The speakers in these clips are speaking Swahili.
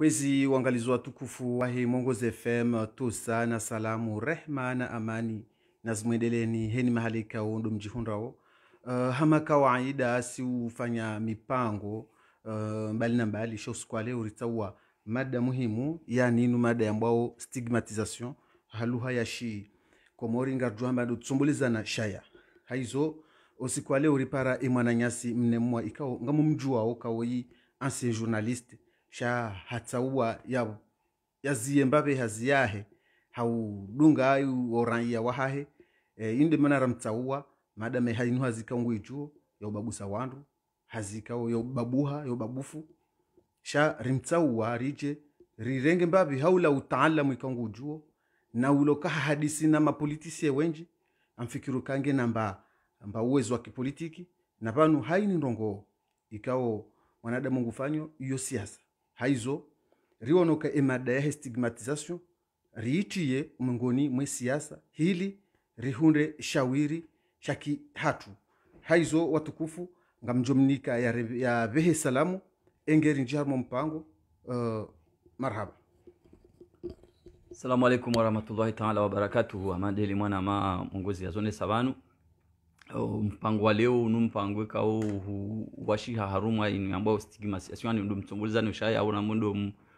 Kwezi uangalizi watukufu wa hii Mwongozo FM tusa na salamu rehma na amani na zimwendeleni heni mahali kao ndo mjihundrao. Hama kawaida si ufanya mipango mbali na mbali sho skwale uritawa mada muhimu yani inu mada ambao stigmatisation haluha ya shi komori ngarjuamba ndo tsumbuliza na shaya haizo osikwale uripara imwana nyasi mnemwa ikao ngamu mjua kao yi ancien journaliste sha hatsaua ya ziyembabe haziyahe haudunga ayu oranya wahahe inde manara mtsaua madame hainu hazika ngwijuo ya ubabusa wandu hazika ya ubabuha ya ubabufu sha rimtsaua rije rirenge mbabe haula utaalamu ikangujuo na uloka hadisi na mapolitisie wenji amfikiru kange namba uwezo wa kipolitiki na panu haini ndongo ikao mwanadamu ngufanyo iyo siasa haizo rionoka emada ya stigmatisation riitiye mngoni mwe siasa hili rihunde shawiri shaki hatu haizo watukufu ngamjomnika ya vehe salamu engeri njiharmo mpango marhaba. Assalamu alaikum warahmatullahi ta'ala wabarakatuhu. Amadeli mwana ma mwongozi ya zone savanu mpango wa leo numpango kao washiha haruma inu ambao stigmatisation ndo mtsongoza no shaya au na mundo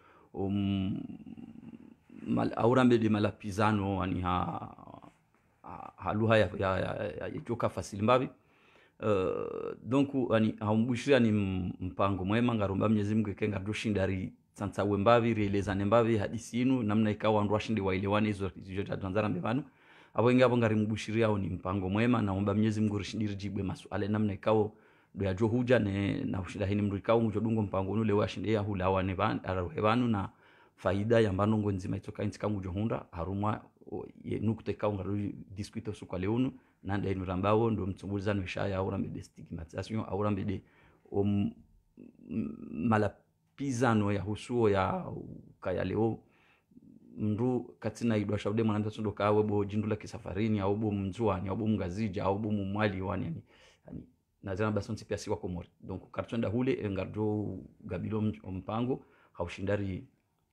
aurambe de malapizano ani haluha ya joka facilimbavi donc ani haumbushia ni mpango mwema ngaromba Mwenyezi Mungu kenga doshindari sansa wembavi relezane mbavi hadisi inu namna ikawa ndo washindi waelewane hizo tanzara mbevanu abo ingabo ngari mbushiria au ni mpango mwema naomba Mwenyezi Mungu rishindiri jibwe masuala namna ikao do yajo huja na ushida hini mndu ikao mjodungo mpango nule washinde ya hula wane arahevanu na faida ya mbanongo nzima itoka intika mjohunda harumwa nukute kao ngari diskuito su kwa leunu na ndainu rambao ndo mtsumbuliza no shaya au rambe de stigmatisation au rambe de malapizano ya husuo ya kaya leo mndu katina idwa shaude mwananda tsundo kawe bo jindula kisafarini au bo mzuani au bo mgazija au bo mumwali wani yani nazana basonti pia siwa komori donc kartonda hule ngarjo gabilo mpango haushindari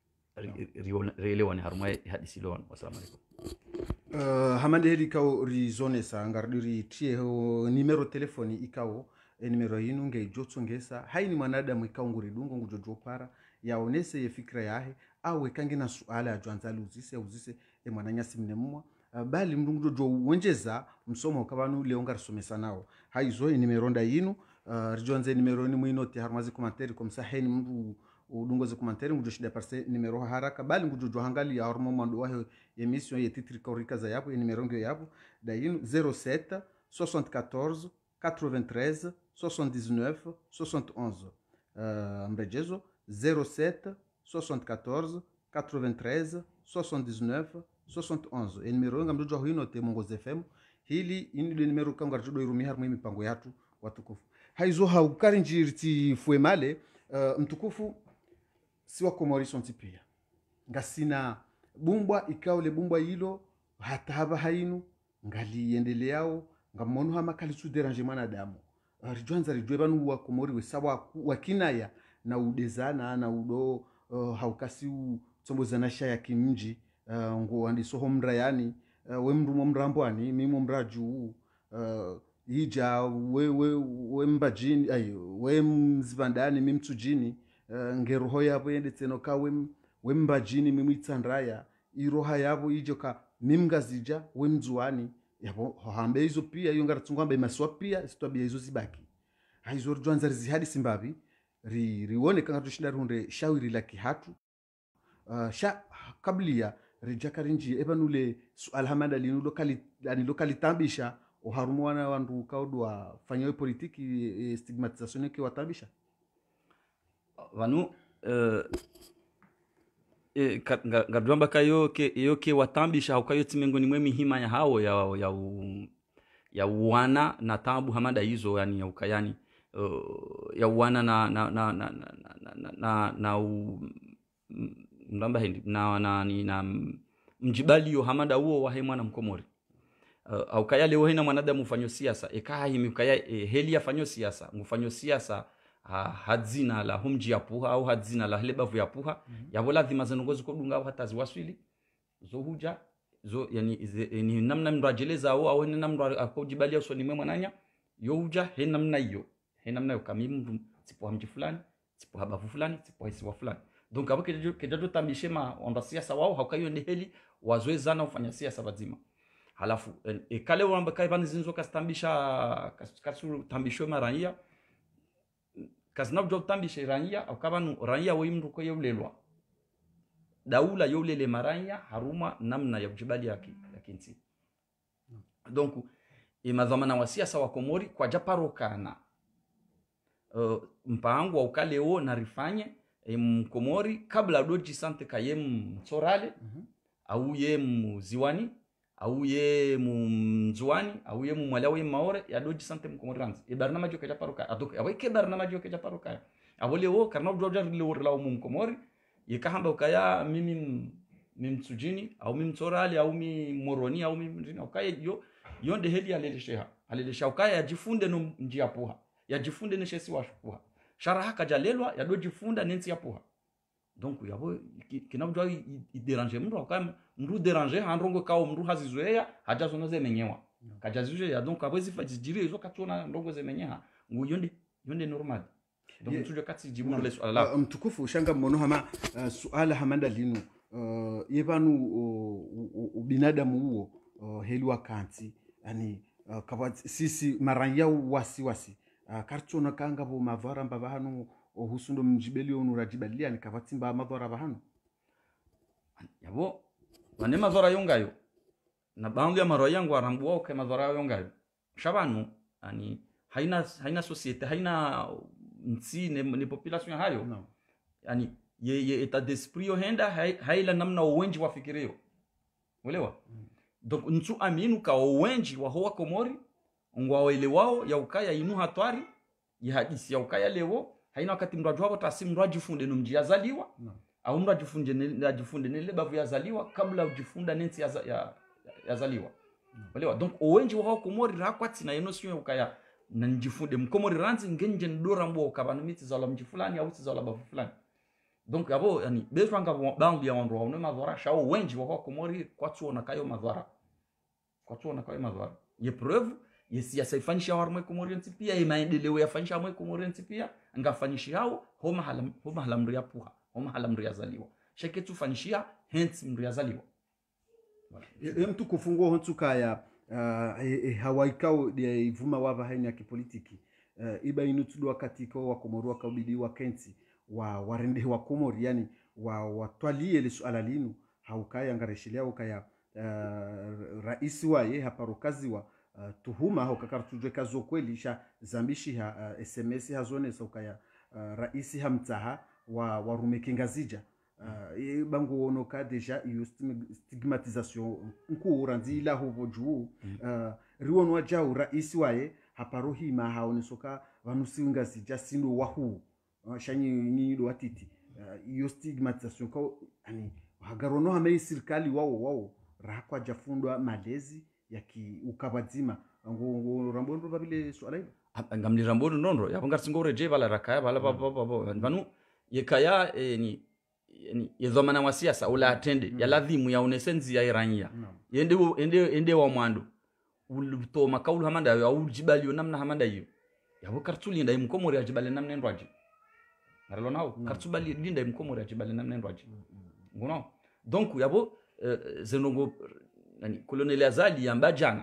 reelewani harumwa hadisi lon. Wassalamu alaikum. Hamande heli kao rizone sa ngardiri tie numero telefoni ikao numero yinu nge jotso ngesa haini mwanadamu ikao nguridungo ngujojo para yaonese ye fikra yahe awe kange na suala ajuanzali uzise mwananyasi mnemwa bali mndu jojo wenjeza msomo kabanu leo ngarisomesa nao haizo numero nda yinu rijonze numero ni mwinote harmazi commentaire comme ça haini mndu udungoze commentaire ngujo shida parce numero haraka bali ngujo hangali ya hormo mando wa emission ye titri korika za yapo numero ngyo yapo da yinu 07 74 93 79 71 mrejezo 07 74 93 79 71 numero ngam dojo hino te Mwongozo FM hili ini numero kanga dojo irumi harmo mipango yatu watukufu haizo haukari njiriti fuemale mtukufu siwa komori sonti pia ngasina bumbwa ikaule bumbwa hilo hata haba hainu ngali endeleao ngamono hama kali su déranger mwanadamu rijuanza rijwe banu wa komori we sawa wakinaya na udezana na udo haukasi tsombozana shaya kimji ngo andi soho mrayani we mrumo mrambwani mimo mraju ija we mbajini ayo we mzivandani mimtsujini ngeroho yabo yende tseno ka we mbajini mimwitsandraya iroha yabo ijoka mimgazija we mzuani yabo hambe hizo pia iyo ngaratsungwamba imaswa pia sitwabia hizo zibaki haizo rwanza rizihadi simbavi rione kanga tushinda runde shawiri la kihatu sha kablia rijakarinji ebanule sual hamada linulo kali tambisha oharumwana wandu kaudwa fanyo politiki stigmatisation ke watambisha vanu ngadwamba kayo ke watambisha hukayo timengoni mwe mihima ya hao ya uwana na tabu hamada hizo yani ya ukayani ya uwana ndamba hindi na mjibali yo hamada huo wa mwana mkomori au kaya leo hina mwanadamu fanyo siasa ekahi mikaya heli ya fanyo siasa mfanyo siasa hadzina la humji ya puha au hadzina la hlebavu ya puha yabo lazima zanongozi kodunga au hata ziwaswili zohuja zo yani namna mrajeleza au namna akojibalia usoni mwe mwananya yohuja he namna hiyo kama mtu sipo mji fulani sipo habavu fulani sipo hisiwa fulani donc abo kejajo tambishema onda siasa wao haukayo ni heli wazoezana ufanya siasa bazima halafu kale wamba kai bani zinzo kastambisha kasuru tambisho marania kasna job tambisha rania au kabanu rania wimru ko yolelwa daula yolele marania haruma namna ya kujibali ya kinti donc madhamana wa siasa wa Komori kwa japarokana mpango wa ukaleo na rifanye Komori kabla doji sante kayem msorale au ye mziwani au ye mzwani au ye mwalawi maore ya doji sante mkomoriranzi barnamaj yokeja paruka adok aweke barnamaj yokeja paruka abole wo karna doja la mkomori yekahamba ukaya mimi msujini au msorale au moroni au mjini ukaya yonde heli alelesha ukaya yajifunde no njia poha yajifunde ne shesi wa poha sharaha kajalelwa ya dojifunda nensi ya poha donc yabo kinabujwa iderange mru akam mru derange handrongo kao mru hazizoea hajazo ze menyewa kajazizoea ya donc abwezi fajijiri hizo katona ndongo ze menyeha ngu yonde normal donc tuje kati jibu le swala mtukufu shanga mmono hama suala hamanda linu yebanu binadamu huo heli kanti yani kwa sisi maranya wasi kartona kanga bo mavara mbabahanu husundo mjibeli onurajibalia nikavatsimba madhara bahanu yabo wane madhara yongayo na baadhi ya maro yangu arambuo ke madhara yongayo shabanu yani haina societe haina nsine ni population hayo no. Yani ye etat d'esprit henda haila namna uwenji wafikirio uelewa donc ntu aminu ka uwenji wa hoa Komori ngwa wale wao ya ukaya inu hatwari ya hadisi ya ukaya lewo haina wakati mraju wao tasimu mraju funde no mji yazaliwa no. Au mraju funde nile bavu yazaliwa kabla ujifunda nensi yazaliwa uelewa donc uwenji wa hoa Komori rakwati na yeno sio ukaya na njifunde mkomori ranzi ngenje ndora mbo ukabanu miti za la mji fulani au za la bavu fulani donc abo yani bezwanga bandi ya wandu waone madhara shao wenji wa Komori kwatuona kayo madhara ye preuve yesiasa ifanyisha warmwe Komoriensi pia imaendeleo yafanyisha warmwe Komoriensi pia ngafanyisha hao homa halamru ya puha homa halamru ya zaliwa sheketu fanyishia hence mru ya zaliwa mtu kufungua hontu kaya hawaikao dia ivuma wava haini ya kipolitiki iba inutudu wakati kwa wa Komori wakabidi wa kenti warende wa Komori yani watwalie le suala linu haukaya ngareshilia ukaya raisi waye haparokazi wa tuhuma haukakartujwe kazo kweli sha zambishi ha SMS hazone ukaya raisi hamtaha warumekingazija bango onoka deja iyo stigmatisation nkuranzi la hovo juu riwonwa jao raisi waye haparohima haonesoka vanusiungazija sino wahu shanyi ni do watiti iyo stigmatisation kwa ani hagarono hame serikali wao rakwa jafundwa malezi yaki ukabadzima ngo rambondo babile swala hilo ngamli rambondo nondo yapo ngasingore je bala rakaya bala baba vanu yekaya ni yedhomana wa siasa ula atende ya ladhimu ya unesenzi ya irania ende wa mwando ulto makaulu hamanda ya ujibali namna hamanda hiyo yabo kartuli ndai mkomori ya jibali namna ndwaje naralo nao kartubali dinda mkomori ya jibali namna ndwaje ngono donc yabo zenongo yani koloneli azali yambajana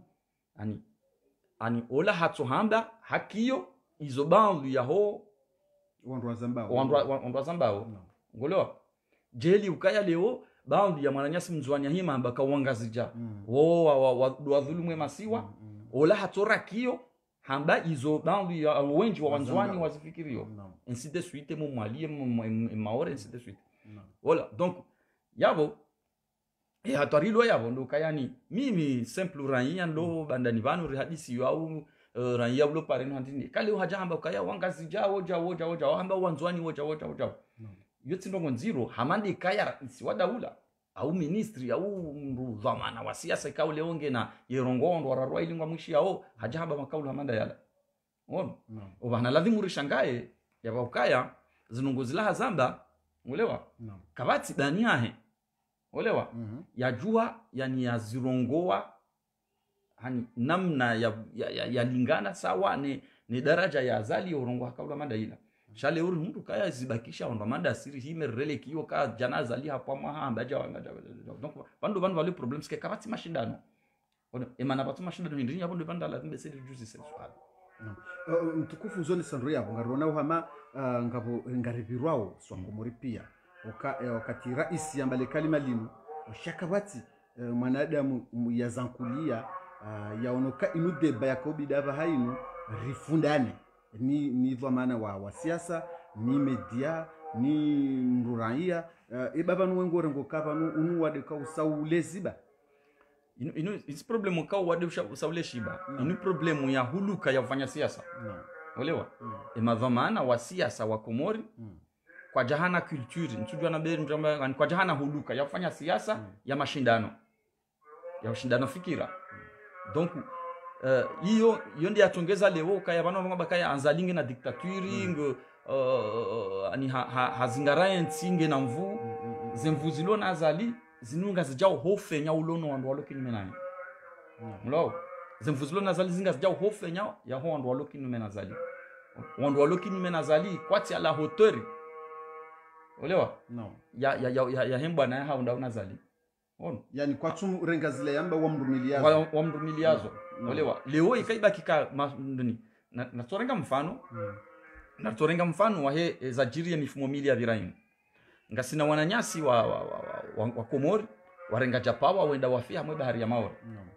ani ola hatohamba hakiyo izo bandu yaho wandwa zambao ngolewa jeli ukaya leo bandu ya mwananyasi mzwanya hima ambaka wangazija wa dhulumwe masiwa ola hatora kiyo hamba izo bandu ya wenji wa wanzwani wazifikirio ainsi de suite mu mwalie maore ainsi de suite wala donc yabo hatarilo yabo ndo kayani mimi simple ranya ndo bandani vanu rihadisi yao ranya blo pareno handini kale hajamba kaya wangazija woja hamba wanzwani woja yote ndongo nziro hamandi kaya isi wadaula au ministri au mrudhamana wa siasa ikaule onge na yerongondo wararwa ilingwa mwishi yao hajamba makaulu hamanda yala ono obana lazima rishangae ya baukaya zinunguzilaha zamba ulewa kabati dani yahe ulewa yajua yani yazirongoa hani namna ya lingana sawa ni daraja ya azali urongo hakaula manda ila shale uri mtu kaya zibakisha ndo manda siri hime rele kiyo ka jana azali hapo mahamba jawa donc bandu wali problems ke kabati mashindano ono emana batu mashindano ndini hapo ndo banda la timbe siri juzi sexual mtukufu zone sandro yabo ngarona uhama ngabo ngaribirwao swakomori pia wakati rais yambale kalima linu shakabati mwanadamu yazankulia yaonoka inu deba yakobidava hainu rifundane ni dhamana wa siasa ni media ni mruraia baba nuwengo rengo kapa unu wade ka usauleziba inu is problem ka wade usaule shiba inu problem ya huluka ya kufanya siasa uelewa madhamana wa siasa wa Komori kwa jahana culture ntujua na beri njamba kwa jahana huluka ya kufanya siasa ya mashindano fikira donc hiyo ndiyo atongeza leo kaya bana ngaba kaya anzalinge na dictature ngo ani hazingaraye ntinge na mvu zemvuzilo na azali zinunga zijao hofenya ulono wandu walokini naye mlo zemvuzilo na azali zinga zijao hofenya ya ho wandu walokini nazali wandu walokini nazali kwati ala hauteur olewa ya hemba na ha unda unazali yani kwa tumu renga zile yamba wa mrumiliazo olewa leo ikaiba kika ndani na torenga mfano na torenga mfano wa he zajiri ya mifumo mili ya viraini ngasina wananyasi wa Komori warenga japawa wenda wafia mwe bahari ya Maore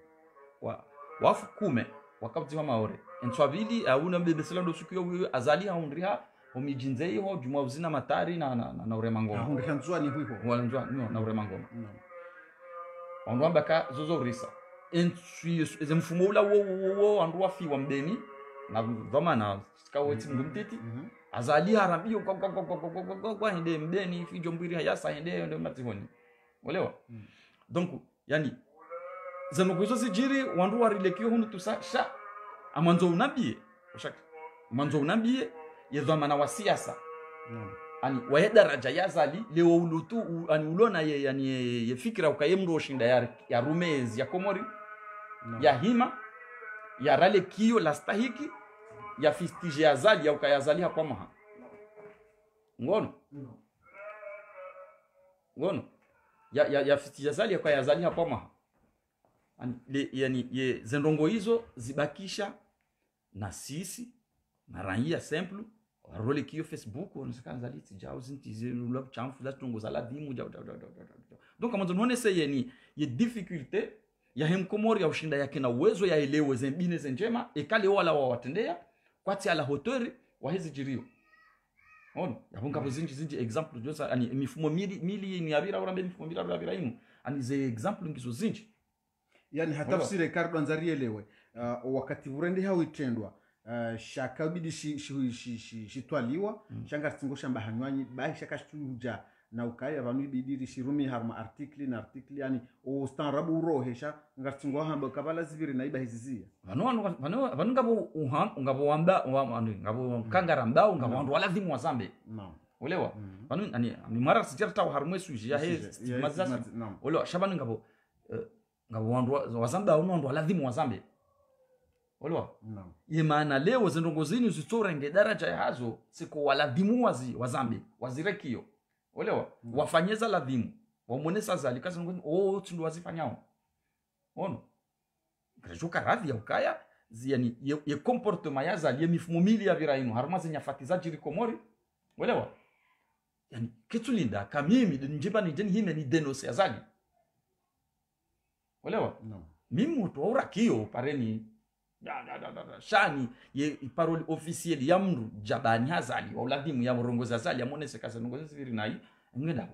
wafu kume wakabti wa Maore entwabili auna mbebesela ndo sukiyo azali haundriha omijinzei ho juma uzina matari na uremangoma haundriha ni huiho walanjwa na uremangoma ondwamba ka zozo risa eze mfumo ula wo andwa fi wa mbeni na dhamana skaweti ngumtiti azali harambio kwa hende mbeni fi jombiri hayasa hende ndo matihoni olewa donc yani zano kuzo sijiri wandu warilekio hunu tusasha amanzo unabie shaka manzo unabie ye dhamana wa siasa ani wae daraja ya zali leo ulutu ani ulona ye yani ye fikira ukayemro shinda ya rumezi ya Komori ya hima ya rale kio la stahiki ya fistije ya zali ya ukayazali hapa maha ngono ya fistije ya zali ya ukayazali hapa maha ani yani ye zendongo hizo zibakisha na sisi na raia simple role kiyo Facebook onsekana liti jao zintize love chamfu za tungo za ladimu jao donc kama tunaone sasa ni ye difficulté ya hemkomori ya ushinda yake na uwezo ya elewe zembine zenjema ekale wala watendea kwati ala hauteur wa hizi jirio yabunga bozinji example josa ani mifumo mili ni abira urambe mifumo mili abira inu ani ze example ngizo zinji yani hatafsiri Ricardo anzarielewe wakati urende hawitendwa shakabidi shitwaliwa shanga singo shamba hanywanyi bai shakashtuja na ukaya vanu bidiri shirumi harma article yani o stanrabu rohesha ngartingo hamba kabala ziviri na iba hizizia vanu ngabo wamba ngabo kangaramba ngabo wandu wala dhimu wazambe ulewa vanu ni mara sijarta harmwe suji ya he mazasi ulewa shabanu ngabo wandu wazamba wandu wala dhimu wazambe Olwa? Ye maana leo zindongozini usitorenge daraja ya hazo siku waladhimu wazambi wazirekio. Olewa? Wafanyeza ladhimu. Wamonesa zali kazi ngoni tundu wazifanyao. Ono. Grajuka radhi ya ukaya yani ye comportement ya zali ye mifumo mili ya virainu haruma zinyafatiza jiri Komori. Olewa? Yani ketulinda kamimi njiba ni jeni hime ni denose ya zali. Olewa? Mimi mutuwa kio pareni shani ye parole officielle ya mru jabani hazali wa ladhimu ya mrongoza zali ya monese kasa nongoza siviri nai ngenda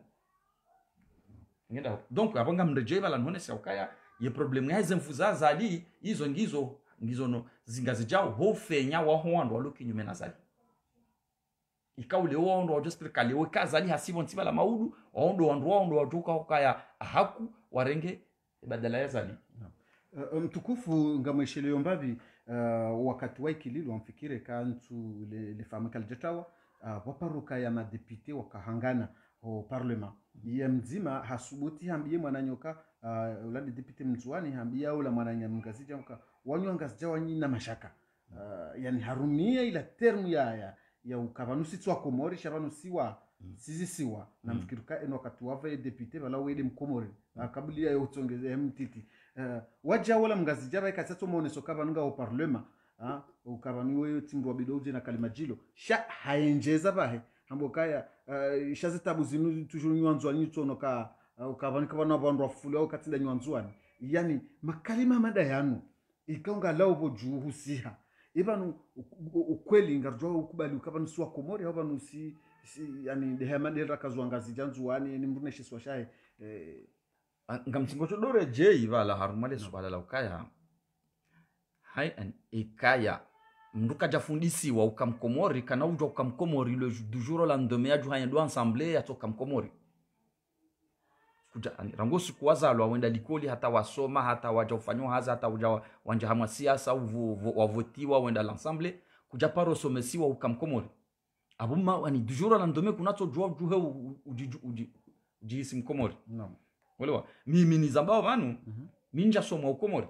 donc abanga mrejeva la monese ukaya ye problem ya zemfuza zali hizo ngizo no zingazijao hofenya wa hondo walokinyume na zali ikaule wondo wa just kale we kazali hasibo ntiba la maudu wondo watoka ukaya haku warenge badala ya zali mtukufu ngamwesheleyo mbavi wakati wa ikililo amfikire kantu le fameux kaljetawa waparuka ya madepite wakahangana au parlement ya mzima hasubuti hambie mwananyoka ula depute mzuani hambia ula mwananyamgazi jamka wanywa ngazija wanyina mashaka yani harumia ila termu ya ukavanusi tswa komori shavanusi wa siwa na mfikiruka eno wakati wava depute wala wede mkomori kabili ya utongeze mtiti waja wala mgazija bai kasatso moneso kavanunga au parlement ukavanu wewe timbo bidoje na kalimajilo sha haenjeza bahe hambo kaya shazitabu zinu toujours nyanzwani tsonoka ukavanika bana bandu afuli au katinda nyanzwani yani makalima mada yanu ikaunga lao boju husiha ibanu ukweli ngarjwa ukubali ukavanu swa komori au banu si yani dehema dera kazwangazi janzwani ni mrune shiswa shahe ngamtingo chodore je ivala harumale swala la ukaya hai an ikaya mnduka jafundisiwa ukamkomori kana uja ukamkomori le jour la ndemea ju hanya do ensemble ya toka mkomori kuja rangosi kuwaza alwa wenda likoli hata wasoma hata waja ufanywa haza hata uja wanja hamwa siasa wavotiwa wenda l'ensemble kuja paro somesiwa ukamkomori abuma wani du jour la ndemea kunato jua juhe ujisi mkomori no walewa mimi ni zambao vanu minja soma ukomori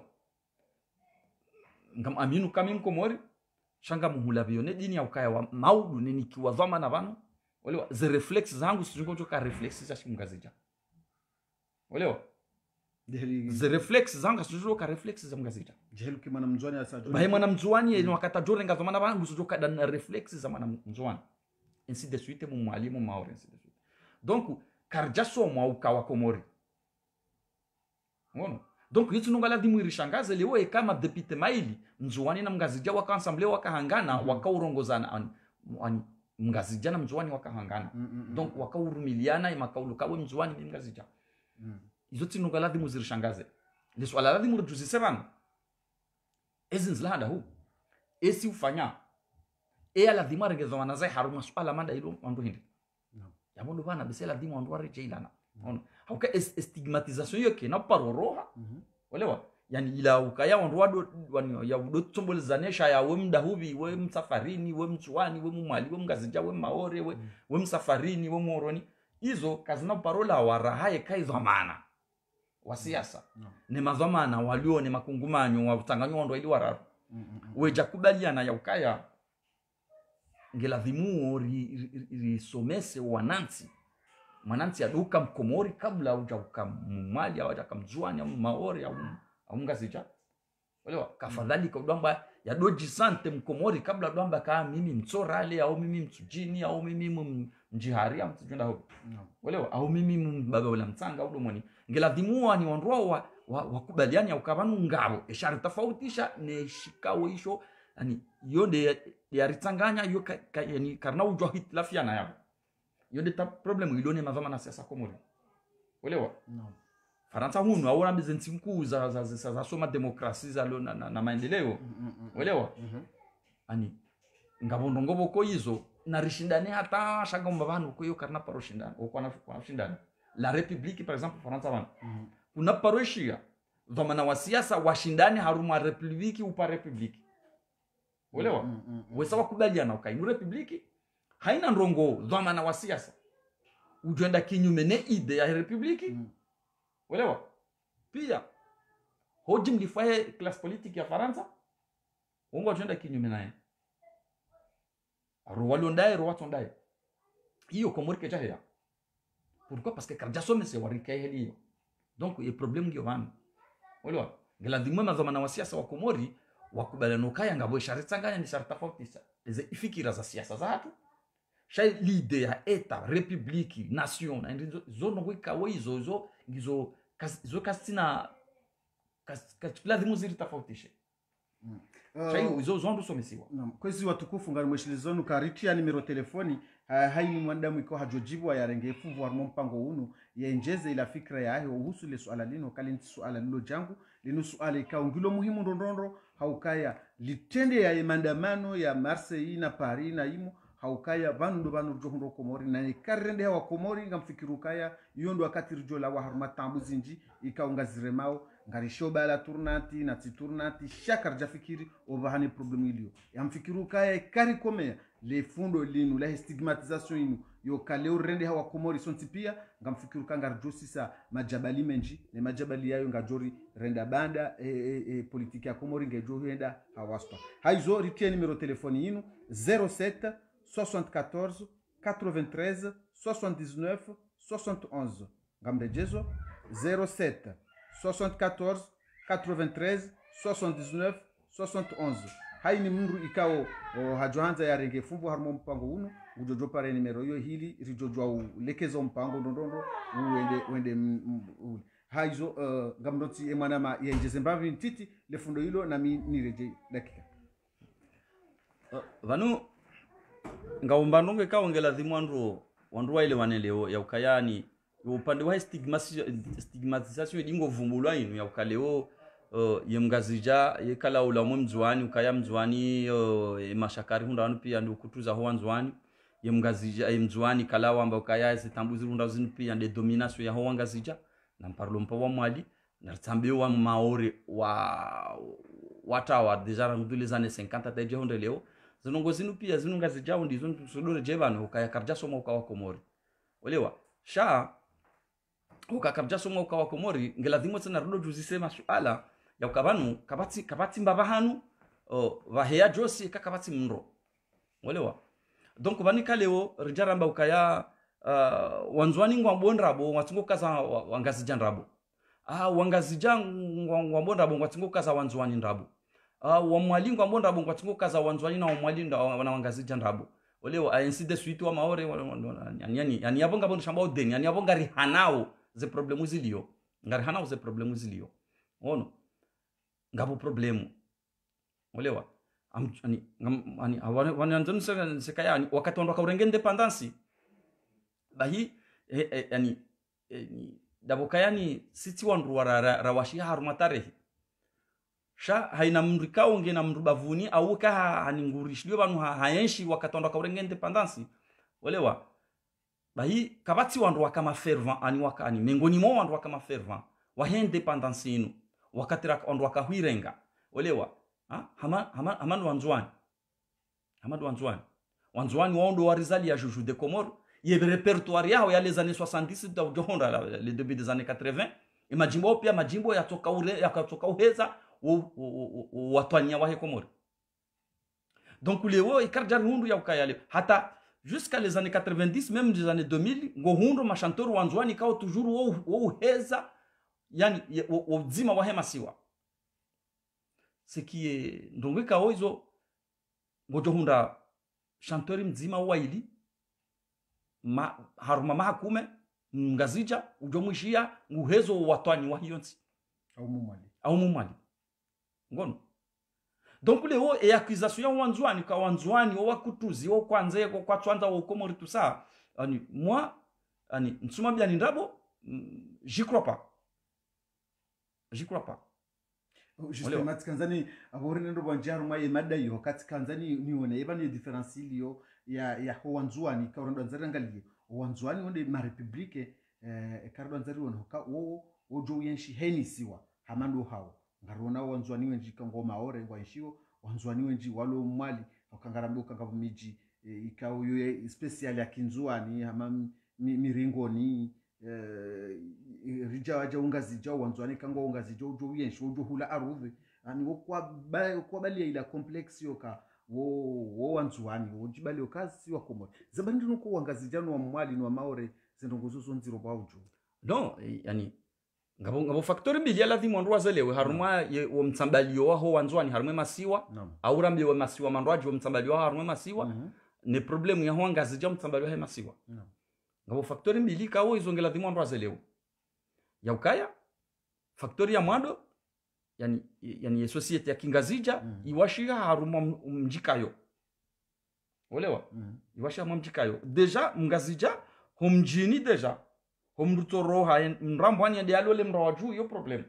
ngam aminu kami mkomori shanga muhula bione dini ya ukaya wa maudu nini kiwa dhama na vanu walewa ze reflex zangu sijungo choka reflex za shimgazija walewa ze reflex zangu sijungo ka reflex za mgazija jehelu kimana mzwani asajo bahe mwana mzwani eno wakata jore nga dhama na vanu sijungo dan reflex za mwana mzwani ainsi de suite mu mwalimu maore ainsi de suite donc karjaso mwa ukawa komori ngono donc yitu nungala dimwiri shangaze lewe kama depute maili mzuani na mgazija waka ensemble wakahangana wakaurongozana ani mgazija na mzuani wakahangana donc wakaurumiliana imakauluka we mzuani mgazija izo tinungala dimwiri shangaze le swala la dimwiri juzisebana ezins lahada hu esi ufanya ala dimare ngezwana zai haruma swala manda ilo andu hindi yabondo bana besela dimu andu arejeilana ono hauka stigmatisation yoke na paroroha walewa yani ila ukaya wandu wani ya udo tsombolezanesha ya we mdahubi we msafarini we mchuani we mumali we mgazija we maore we msafarini we moroni hizo kazina parola warahaye kai zamana wa siasa ne mazamana walio ne makungumanyo wa utanganyo wandu ili wararu we jakubaliana ya ukaya ngela dhimu risomese wanansi mwanansi aduka mkomori kabla uja ukamumali au akamzuani au maori au ngazija walewa kafadhali kwa dwamba ya doji sante mkomori kabla dwamba kaa mimi mtsorale au mimi mtsujini au mimi mjihari au mtsujunda huko walewa au mimi baba wala mtsanga au domoni ngela dhimua ni wanroa wakubaliani au kabanu ngabo ishara tofautisha ne shikawo isho yani yonde ya ritanganya yo yani karna ujwa hitlafiana yao yonde ta problem ilone mazama na siasa komori walewa no Faransa hunu awona bizensi mkuu za soma demokrasi za na maendeleo walewa ani ngabondo ngobo ko hizo na rishindane hata shagomba banu ko yo karna paro shindana o kwa shindana la republique par exemple Faransa bana kuna paroshia dhamana wa siasa washindane haruma republique upa republique walewa wesawa kubaliana ukainu republique haina ndongo dhamana wa siasa ujenda kinyume ne ide ya republique walewa pia hoji mlifaye class politique ya Faransa ungo ujenda kinyume naye ruwalondaye ruwatondaye hiyo komorike jahia pourquoi parce que karjaso se warike heli donc le problème ndio vanu walewa ngela dhimwe dhamana wa siasa wa komori wakubaliana kaya ngabo sharitanganya ni sharta fautisa ize ifikira za siasa za hatu shay l'idée ya eta republique nation na zono wika wizo zo kastina katikula dhimuziri tofautishe shay hizo zondo somesiwa kwezi watukufu ngari mweshilizonu karitia nimero telefoni haini mwandamu iko hajojibu yarengefu varmo mpango unu yenjeze ila fikra yahe uhusu le suala lino kali suala lilo jangu lino suala ikawa ngilo muhimu ndondondro haukaya litende ya maandamano ya Marseille na Paris na imo haukaya vanu ndo vanu rjo komori na karende wa komori ngamfikiru kaya yondo wakati rjo la wa haruma tambu zinji ikaungazire mao ngarishoba la turnati na titurnati shakar jafikiri ovahani problemu ilio yamfikiru kaya kari komea le fundo linu la stigmatisation inu yo kaleo rende hawa komori sonti pia ngamfikiru kanga rjo sisa majabali menji ne majabali yayo ngajori renda banda politiki ya komori ngejo huenda hawaspa haizo ritie numero telefoni inu 07 74 93 79 71 ngamrejezo 07 74 93 79 71 haini mndu ikao hajohanza ya renge fumbu harmo mpango uno ujojo pare numero yo hili rijojo ulekezo mpango ndondondo uende haizo ngamdoti emanama ya njezembavi ntiti lefundo hilo na mi nireje dakika vanu ngaomba ndonge kaongela dhimwandu wandu waile waneleo ya ukayani upande wa stigmatisation edingo vumbulwa inu ya ukaleo yemgazija yekala ulamwe mzwani ukaya mzwani mashakari hunda wanu pia ndio kutuza ho mzwani yemgazija mzwani kala wamba ukaya zitambuzi hunda zinu pia ndio domination ya ho ngazija na mparlo mpa wa mwali na tambe wa maore watawa deja rangu les années 50 taje honde leo zinongo zinu pia zinunga zijao ndizo sudore jebano ukaya karja soma ukawa komori olewa sha ukakarja soma ukawa komori ngeladhimo tsena rudo juzisema suala ya ukabanu kabati mbabahanu vahea josi kakabati mro olewa donc banika leo rijaramba ukaya wanzwani ngwambondrabo watungo kaza wangazija ndrabo wangazija ngwambondrabo watungo kaza wanzwani ndrabo wamwali ngwambondrabo watungo kaza wanzwani na wamwali na wangazija ndrabo olewa ainsi de suite wa maore yani yabonga bondo shamba odeni yani yabonga rihanao ze problemu zilio ngari hanao ze problemu zilio ono ngabo problemu olewa ani wananzonu sekaya wakati ndo ka urenge independence bahi yani dabokayani siti wandu rawashi haruma tarehe sha haina mrikao ngena mrubavuni au ka haningurishliwe banu hayenshi wakatonda ka urenge independence olewa bahi kabati wandu wakama fervent ani wakani mengoni mo wandu wakama fervent wa independence inu wakatira wandu wakahuirenga olewa hamanu wanzwani waondo warizali ya juju de Comore il y a répertoire yao ya les années 70 de Honda les début des années 80 et majimbo pia majimbo yakatoka uheza watwania wa Comore donc leo ikarjar hundu ya ukayale hata jusqu'à les années 90 même des années 2000 ngo hundu machanteur wanzwani kao toujours uheza yani uzima wa hema siwa ce qui est ndonge kao hizo ngojo hunda chanteur mzima waili haruma mahakume ngazija ujomwishia nguhezo watwani wa hiyonsi au mumali ngono donc leo e accusation ya wanzwani ka wanzwani wa kutuzi wa kwanze kwa twanza wa Komori tout ça ani moi ani nsuma bien ndabo j'y crois pas justement Tanzania abori ndo banjaru mai madayi wakati Tanzania nione ebani difference iliyo ya wanzwani ka ndo nzarangalie wanzwani onde ma republique kardo nzari wona ka wo jo yenshi henisiwa hamando hawo ngarona wanzwani wenji kango maore ngwanshiwo wanzwani wenji walo mwali wakangarambe kangavo miji ikao yo special ya kinzwani hama miringoni rija waja ungazija wanzwani kango ungazija ujo yenshi ujo hula aruve ani kwa bali ila complex yoka wo wanzwani wo jibali okasi wa Komori zabandi nuko wangazija no mwali no maore zendongozo nziro baujo non yani ngabo factori mbili ala dhimo ndwa zelewe harumwa wo mtsambalio waho wanzwani harumwe masiwa au rambe wa masiwa mandwaji wo mtsambalio waho harumwe masiwa ne problemu ya wangazija mtsambalio waho masiwa ngabo factori mbili kawo izongela dhimo ndwa zelewe ya ukaya factori ya mwado yani societe ya kingazija iwashia haruma mjikayo olewa iwashia mjikayo deja mngazija homjini deja homrutoro ha mrambwani ya dialo le mrawaju yo problem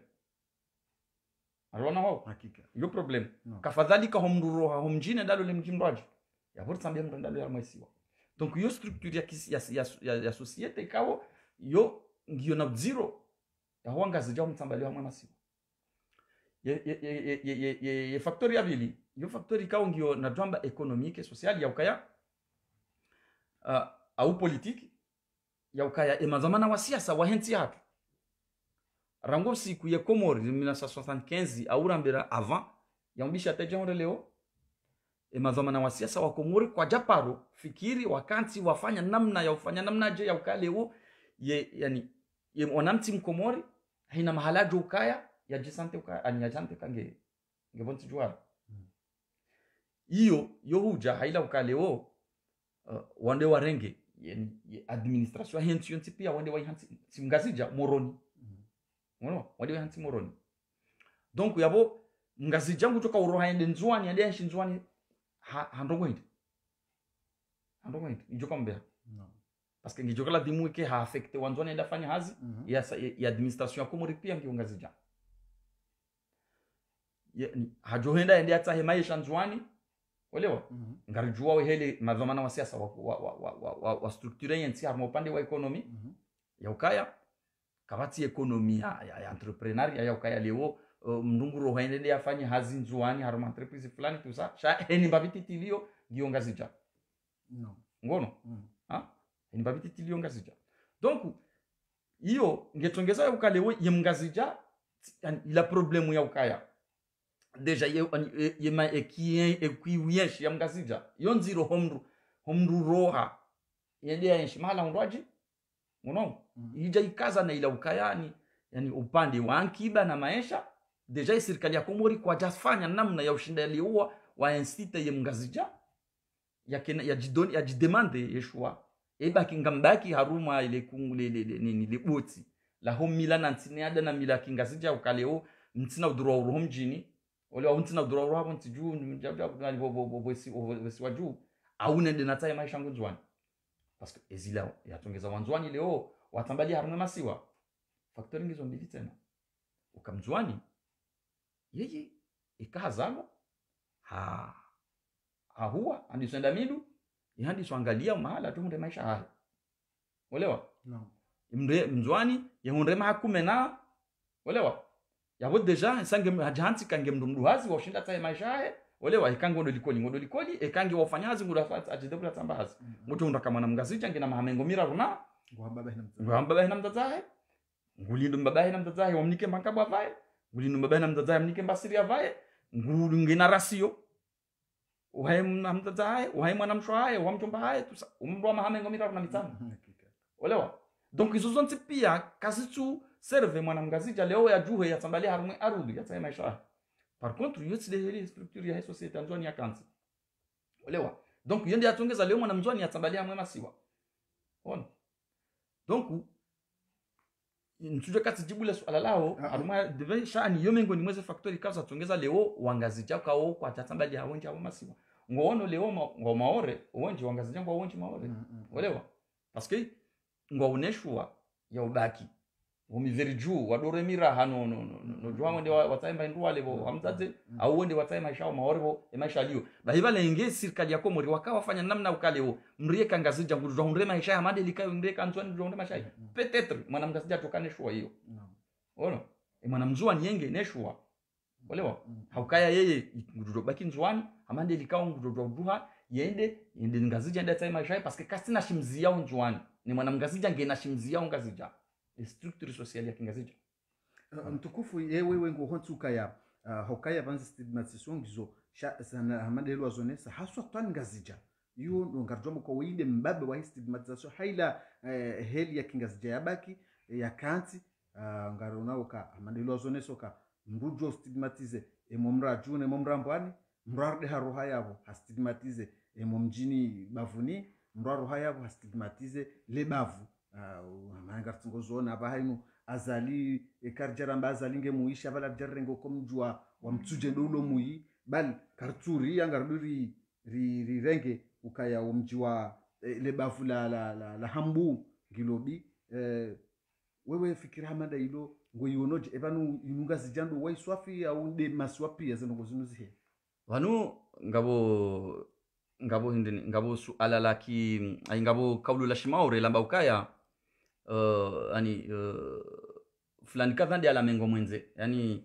alona ho hakika yo problem kafadhalika homruro ha homjini dalo le mjimraji ya bora tambia mranda ya mwesiwa donc yo structure ya societe ikawo yo ngiyo na zero ya wangazi jamu mtambali wa masiwa ye factori ya bili yo factori ikawo ngiyo na jamba economique social ya ukaya au politique ya ukaya emazamana wa siasa wa henti hatu rango siku ye Komori 1975 aurambira avant ya mbisha tejonre leo emazamana wa siasa wa Komori kwa japaro fikiri wakanti wafanya namna ya ufanya namna je ya ukale leo yani ye wanamti mkomori haina mahalajo ukaya ya jisante ukaya ani ya jante kange ngebonti juara hiyo yo huja haila ukale leo wande warenge ye administration hensi yonti pia wande wa hansi simgazija moroni wande wa hansi moroni donc yabo ngazija ngutoka uroha ende nzwani ande hansi nzwani handongoinde ijoka mbea parce que ngijoka la dimu ke ha affecté wanzwani enda fanya hazi ya administration Komori pia ngiongazi hajohenda ende atahe maisha nzwani olewa ngarijua we hele mazamana wa siasa wa structure yensi harmo pande wa economy ya ukaya kabati economy ya entrepreneur ya ukaya leo mndunguro haende afanye hazi nzwani harmo entreprise fulani tusa sha eni babiti tilio ngiongazi ngono ni babiti tilio ngazija donc hiyo ngetongeza ukalewe yemngazija ila problemu ya ukaya deja ye ma ekiwiyesh ya mngazija yonziro homru roha yende ya shimala unwaji unaona ija ikaza na ila ukayani yani upande wa akiba na maisha deja serikali ya Komori kwa jafanya namna ya ushinda liua wa insiste ye mngazija ya jidoni ya jidemande yeshua eba kingambaki haruma ile kungule nini liboti la hom milana ntineada na mila kingazija ukaleo mtina udura uruhomjini ole wa mtina udura uruhabo ntiju njabja ngani bosi waju aune de natai maisha nguzwani parce que ezila yatongeza wanzwani leo watambali haruna masiwa factoring hizo mbili tena ukamzwani yeye ikahazalo huwa andisenda midu yandi swangalia mahala tu maisha haya olewa mzwani yehunde mahakume na olewa yabo deja sange hajanti kange mdumduhazi wa ushinda tae maisha haya olewa ikango ngodo likoli ekange wafanyazi nguda ajidebula tambahazi mutu unda kama namgazija ngina mahamengo mira runa ngwamba hina mtazahe ngulindo mbabahe na mtazahe wamnike mankabwa vae ngulindo mbabahe na mtazahe mnike mbasiri vae ngulu ngina rasio uhai mnamtazahe uhai mwanamshwae wamtombahae tusa umrwa mahamengo mira na mitano olewa donc izo zonte pia kazitu serve mwanamgazija leo ya juhe ya tambali harumwe arudi ya tsema isha par contre yote de structure ya societe anzoni ya kanzi olewa donc yende atongeza leo mwanamzoni ya tambali harumwe masiwa on donc nituje kati jibule swala lao harumwa deve shani yomengo ni mweze factory kaza tongeza leo wangazija kao kwa tambali ya wonja wa masiwa ngono leo ngomaore wonji wangazija kwa wonji maore olewa parce que ngwaoneshwa ya ubaki umiveri juu wadore mira hano no jwa wende wataimba ndwa lebo amtaze au wende wataima maisha maorebo maisha liyo bahiba lenge serikali ya Komori wakawafanya namna ukaleo mrieka ngazija ngudwa hundre maisha ya madeli kayo ndeka antoine ndwa maisha peut-être mwanamgazija tokane shwa hiyo ono mwanamzua nienge neshwa olewa haukaya yeye ngudwa baki nzwani amande likao ngudwa duha yende ngazija nda taima maisha parce que kasina shimzia unjwani ni mwanamgazija ngena shimzia ngazija structure sociale ya kingazija mtukufu yewe ngo hontuka ya hokaya banzi stigmatisation gizo sana hamadelo azonesa haswa twangazija yo ngarjombo ko winde mbabe wa stigmatisation haila heli ya kingazija yabaki ya kanti ngarona uka hamadelo azonesa ka mrujo stigmatize emomra june momrambwani mrarde haruha yabo hastigmatize emomjini bavuni mraro yabo hastigmatize lebavu manga tungozona abahainu azali ekarjara azali nge muisha bala bjarrengo komjwa wa mtsuje dolo muyi bal karturi yangaruduri ri renge ukaya umji wa lebavu la hambu gilobi wewe fikira hamada ilo ngoyonoje ebanu inunga zijando waiswafi au de maswapi yazano gozinuzihe wanu ngabo hindini ngabo suala la ki ngabo kaulu la shimaure lamba ukaya ani fulani kadha ndi ala mengo mwenze yani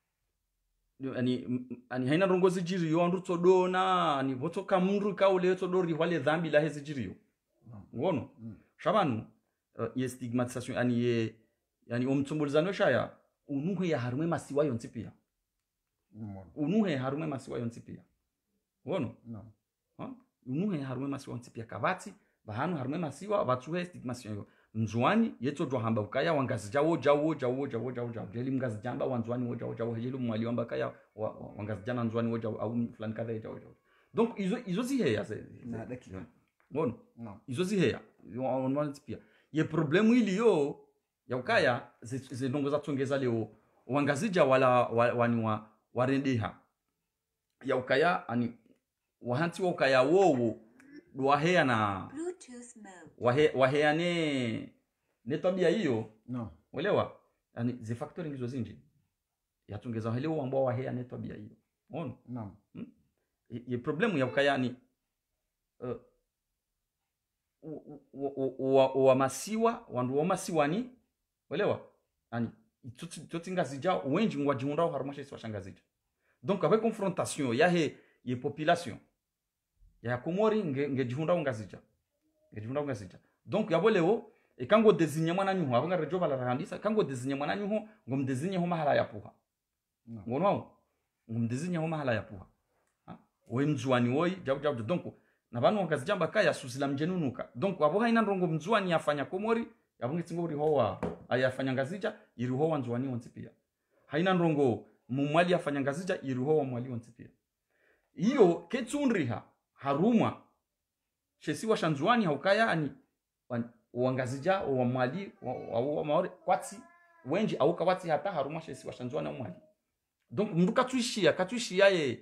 haina rongozi jiri yo andu tsodona ani botoka mndu kaule tsodori wale dhambi la hezi jiri yo ngono shabanu ye stigmatisation yani omtsumbulizaano shaya unuhe ya harume masiwa yonsi pia unuhe harume masiwa yonsi pia ngono unuhe harume masiwa yonsi pia kabati bahanu harume masiwa batsuhe stigmatisation yo mzwani yeto dro hamba ukaya wangazi jawo jeli mgazi jamba wanzwani jawo hejelu mwali wamba kaya wangazi jana nzwani jawo au fulani kadha jawo donc izo ziheya na dakika ngono izo ziheya onwani pia ye problemu ili yo ya ukaya zidongo za tsongeza leo wangazija wani warendeha ya ukaya ani wahanti wa ukaya wowo duahea na Bluetooth mode wahea ne tabia hiyo uelewa yani zi factoring hizo zinji yatongeza leo ambao wahea ne tabia hiyo unaona ye problemu ya ukaya ni wa masiwa wandu wa masiwani uelewa yani totinga wenji ngwa jihunda harumasha iswa shangazija donc avec confrontation ye population ya Komori nge jihunda ngazija donc yabo leo ekango désigner mwana nyuho abanga rejo bala randisa kango désigner mwana nyuho ngom désigner ho mahala ya puha ngono ngom désigner ho mahala ya puha we mzwani woi jabu donc na banu ngazijamba kaya susila mjenunuka donc abo haina ndongo mzwani yafanya Komori yabungi tsingori howa ayafanya ngazija iri howa nzwani wonsi pia haina ndongo mumwali yafanya ngazija iri howa mwali wonsi pia iyo ketsunriha haruma shesi wa shanzwani haukaya ani wangazija wa mwali wa maore kwatsi wenji au kawatsi hata haruma shesi wa shanzwani wa mwali donc mnduka katuishia ye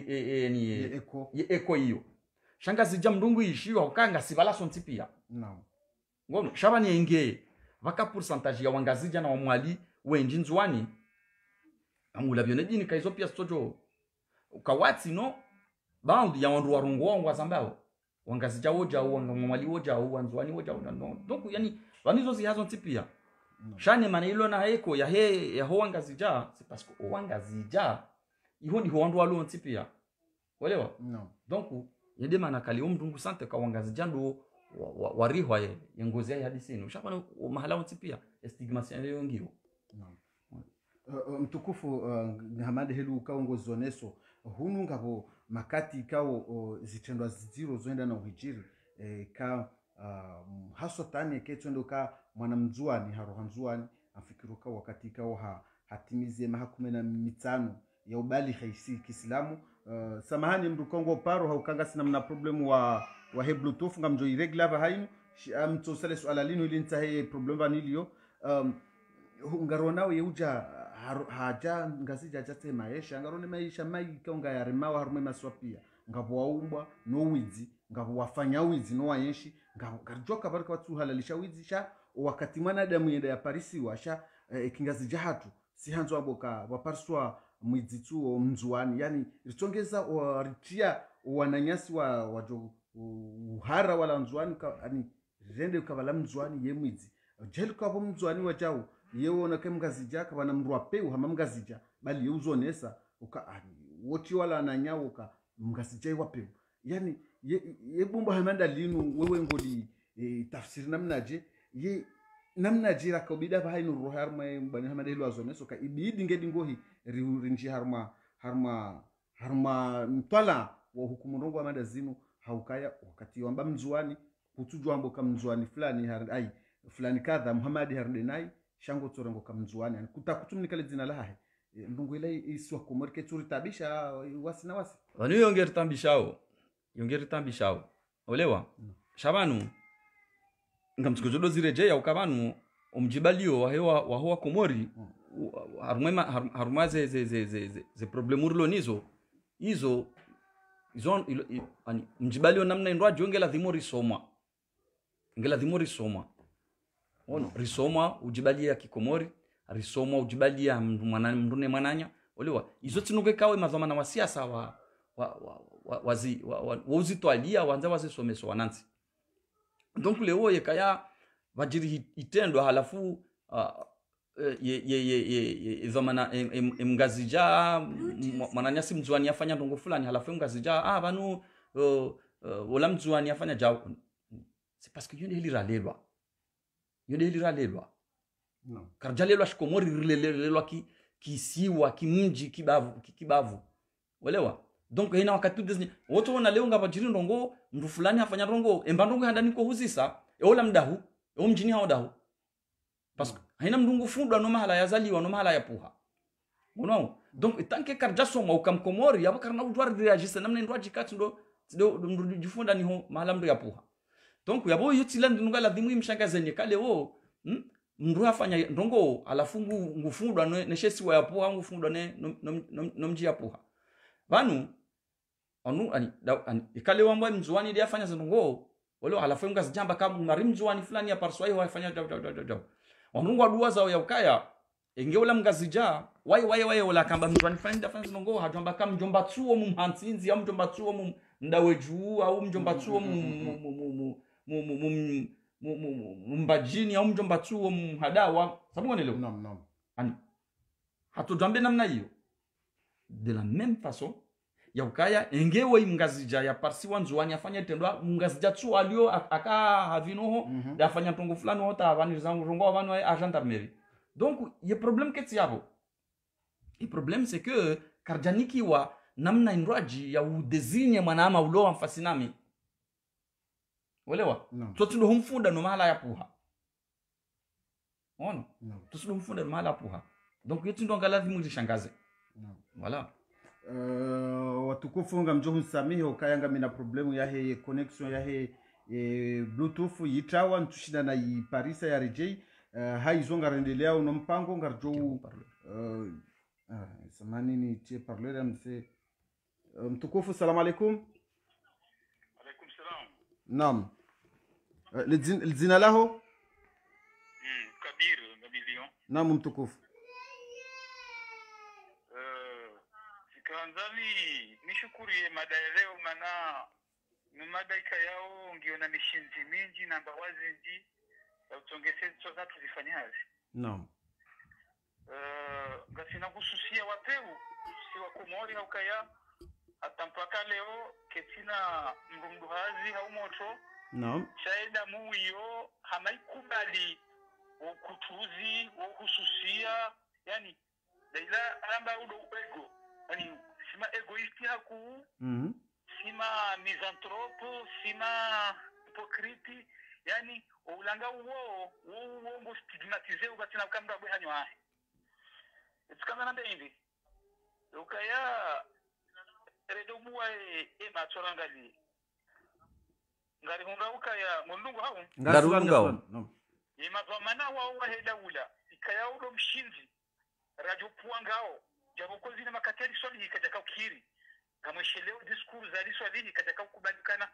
eko hiyo shangazija mndungu ishiwa haukanga sibala sonti pia ngono shabani enge vaka pourcentage ya wangazija na wa mwali wenji nzwani amula byonedini kaizo pia stojo ukawatsi no bound ya wandu warongo wangu wazambao wangazija woja wangamwali woja wanzwani woja no donc yani wanizo zihazo ntipia shane manilo na eko ya ho wangazija c'est parce que wangazija iho ni ho wandu walo ntipia walewa donc yede manakali umdungu sante ka wangazija ndo warihwa ye ngozi ya hadisini ushapana mahala ntipia stigmatisation yo ngiro mtukufu Hamad Helu kaongozi zoneso hunu ngabo makati kao zitendwa ziro zoenda na uhijiri ka haso tani ketwendo ka mwanamzuani harohanzuani afikiruka wakati kao hatimize mahakume na mitano ya ubali haisi Kiislamu samahani mrukongo paro haukanga sina mna problemu wa he bluetooth ngamjo irregular ba hainu mto sale swala lino ili ntahe problem vanilio ngaronao yeuja haja ngazija jate maisha ngarone maisha mai kaunga ya remawa harume maswapia ngabo waumbwa no wizi ngabo wafanya wizi no wayeshi ngabo garjoka baraka watu halalisha wizi sha wakati mwanadamu yenda ya Parisi washa kingazija hatu si hanzo aboka waparswa mwizi tu mzuani yani ritongeza waritia wananyasi wajo uhara wala mzuani yani rende ukabala mzuani ye mwizi jelu kabo mzuani wajao yeona kemgazija kabana mrwape hama mgazija bali yuzonesa uka woti wala nanyawo ka mgazija wape yani ye bumba hamanda linu wewe ngoli tafsiri namnaje ye namnaje rakobida ba hainu roho harma bani hamanda hilo azoneso ka ibidi ngedi ngohi rinji harma mtwala wa hukumu rongo amanda zinu haukaya wakati wamba mzuani kutujwa ambo kam mzuani fulani ai fulani kadha Muhammad hardenai shango tsorango kamzuani kutakutumnikale dzina lahe ndungu ile iswa komorke tsuri tabisha wasi na wasi wanu yongeri tambishao olewa shabanu ngamtsukojodo zireje ya ukabanu omjibalio wa hoa Komori harumaze ze problemu rilo izo ani mjibalio namna ndwa jongela dhimori soma ono risoma ujibali ya Kikomori risoma ujibali ya mndune mananya olewa izo tinuke kawe mazama na wasiasa uzitwalia wanza wazisomeswa wanansi. Donc leo yekaya vajiri itendo halafu zamana mgazija mananyasi mzwani afanya ndongo fulani halafu mgazija vanu wala mzwani afanya jao. C'est parce que yone hili ralelwa no karjalelwa shikomori rilelelwa kisiwa kimji kibavu welewa. Donc hina wakati tudezni woto wana leo ngaba jiri ndongo mndu fulani afanya ndongo emba ndongo handani ko huzisa eola mdahu mjini hao dahu parce que haina mndungu fundwa no mahala yazaliwa no mahala yapuha unaona. Donc tanke karjaso ma ukamkomori yabo karna udwar reagisa namna ndwa jikati ndo mndu jifunda niho mahala mndu yapuha. Donc yabo yutila ndunga la dhimu imshangazenye kale wo mndu afanya ndongo alafu ngufundwa neshesi wa yapuha ngufundwa ne no mji yapuha banu onu ikale wambo mzwani dia afanya ndongo wale alafu ngazijamba kama ngari mzwani fulani ya parswai wafanya jaw wanungu adua zao ya ukaya engeola mgazija wai wala kamba mzwani fulani dia afanya ndongo hajamba kama mjomba tsuo mumhansinzi au mjomba tsuo mdawe juu au mjomba tsuo mbajini au mjomba tsuo mhadawa sababu ngone naam ani hatujambe namna hiyo. De la même façon ya ukaya engewe mgazija ya parsi wanzuani afanya tendwa mgazija tsuo alio aka havinoho da afanya tongo fulani hota avani zangu rongo avani a gendarmerie. Donc le problème qu'est yabo le problème c'est que karjaniki wa namna indwaji ya udezini mwanama ulo amfasinami welewa no. Tusindo humfunda no mahala ya puha ono no. Tusindo humfunda no mahala ya puha. Donc yetu ndo ngalazi muzishangaze no. Voilà. Watukufu nga mjohu nsamihi ukayanga mina problemu yahe connection yahe bluetooth yitawa ntushida na iparisa ya rejei haizonga rendelea uno mpango ngarjo samani ni tie parler ya mse mtukufu. Salamu alaikum. Alaikum salam. Naam. Lizina laho? Kabir Gabilion. Naam mtukufu. Sikanzani nishukurie mada leo mana mada ikayao ngiona mishinzi mingi na mbawazi nji utongese zote tuzifanyazi. Naam. Gasina kususia wapeu si wakomori au kaya atampaka leo ketina mrunduhazi au moto. Naam. Shaida muyo hamaikubali ukutuzi ukususia yani daila amba udo ego yani sima egoisti haku sima misanthrope sima hypocrite yani ulanga uo ngo stigmatize ukatina kamba bwe hanywa etsikana nande hivi ukaya redo buwa machorangali ngari hunga ukaya mundungu hao ngarunga no yemavamana wao waheda ula ikaya udo mshinzi radio puangao jabokozi na makateli swali ikataka ukiri ngamwesheleo diskuru za swali ikataka kukubalikana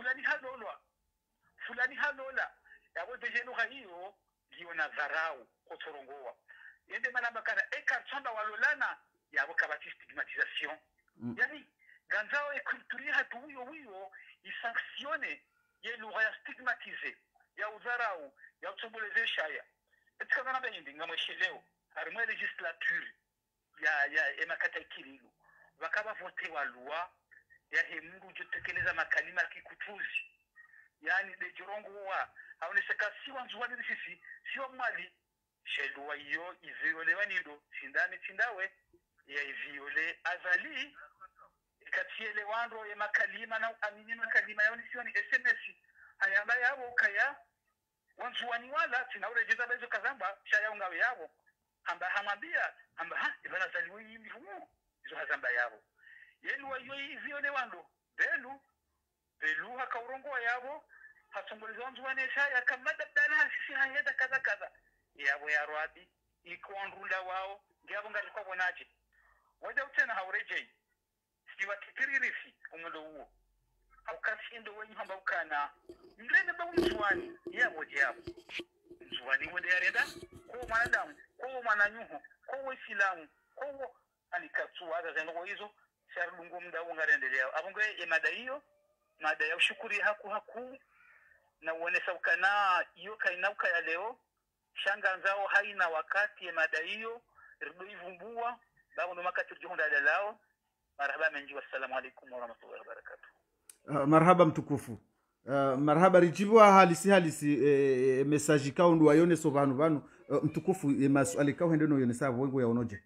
fulani halola yabo dejeno hiyo giona dharau kotorongoa yende manamba kana chamba walolana yabo kabati stigmatisation yani ganzao ekulturi hatu huyo isanctione yelu ya stigmatize ya udharau ya utomboleze shaya etikana namba yindi ngamwesheleo harimwe legislature ya emakata ikirigo bakaba vote wa loi ya hemungu jotekeleza makalima kikutuzi yani de jorongo wa aoneseka si wanzuani sisi si wa mwali shedwa hiyo iviole nido sindani tindawe ya iviole azali ikatiele wando ya makalima na amini makalima yao ni SMS ayamba yabo kaya wanzuani wala tinaurejeza bezo kazamba shaya ungawe yabo amba hamambia amba ibana zaliwe yimbi humo izo hazamba yabo yenu wayo iviole wando belu hakaurongo yabo hasongolizo wanzuani shaya kamada dala sisi hayeda kaza yabo ya rwadi ikuandrula wao ngabo ngari kwa bonaje waje utena haurejei siwa kitiririfi umulo huo haukasindo wenye hamba ukana mrene ba unzuani yabo jabo unzuani wode yareda ko mwanadamu ko mwananyuho ko wisilamu ko alikatsu hata zeno hizo sharungu mda ungarendelea abongo mada hiyo mada ya ushukuri haku na uonesa ukana hiyo kainauka ya leo shanga nzao haina wakati ya mada hiyo rudo ivumbua babo ndo makati juhunda dalao. Marhaba menji, wassalamu alaikum warahmatullahi wabarakatuh. Marhaba mtukufu. Marhaba rijibwa halisi message kaundu wayone so vanu mtukufu maswali kao hendeno yone sabo wengo yaonoje.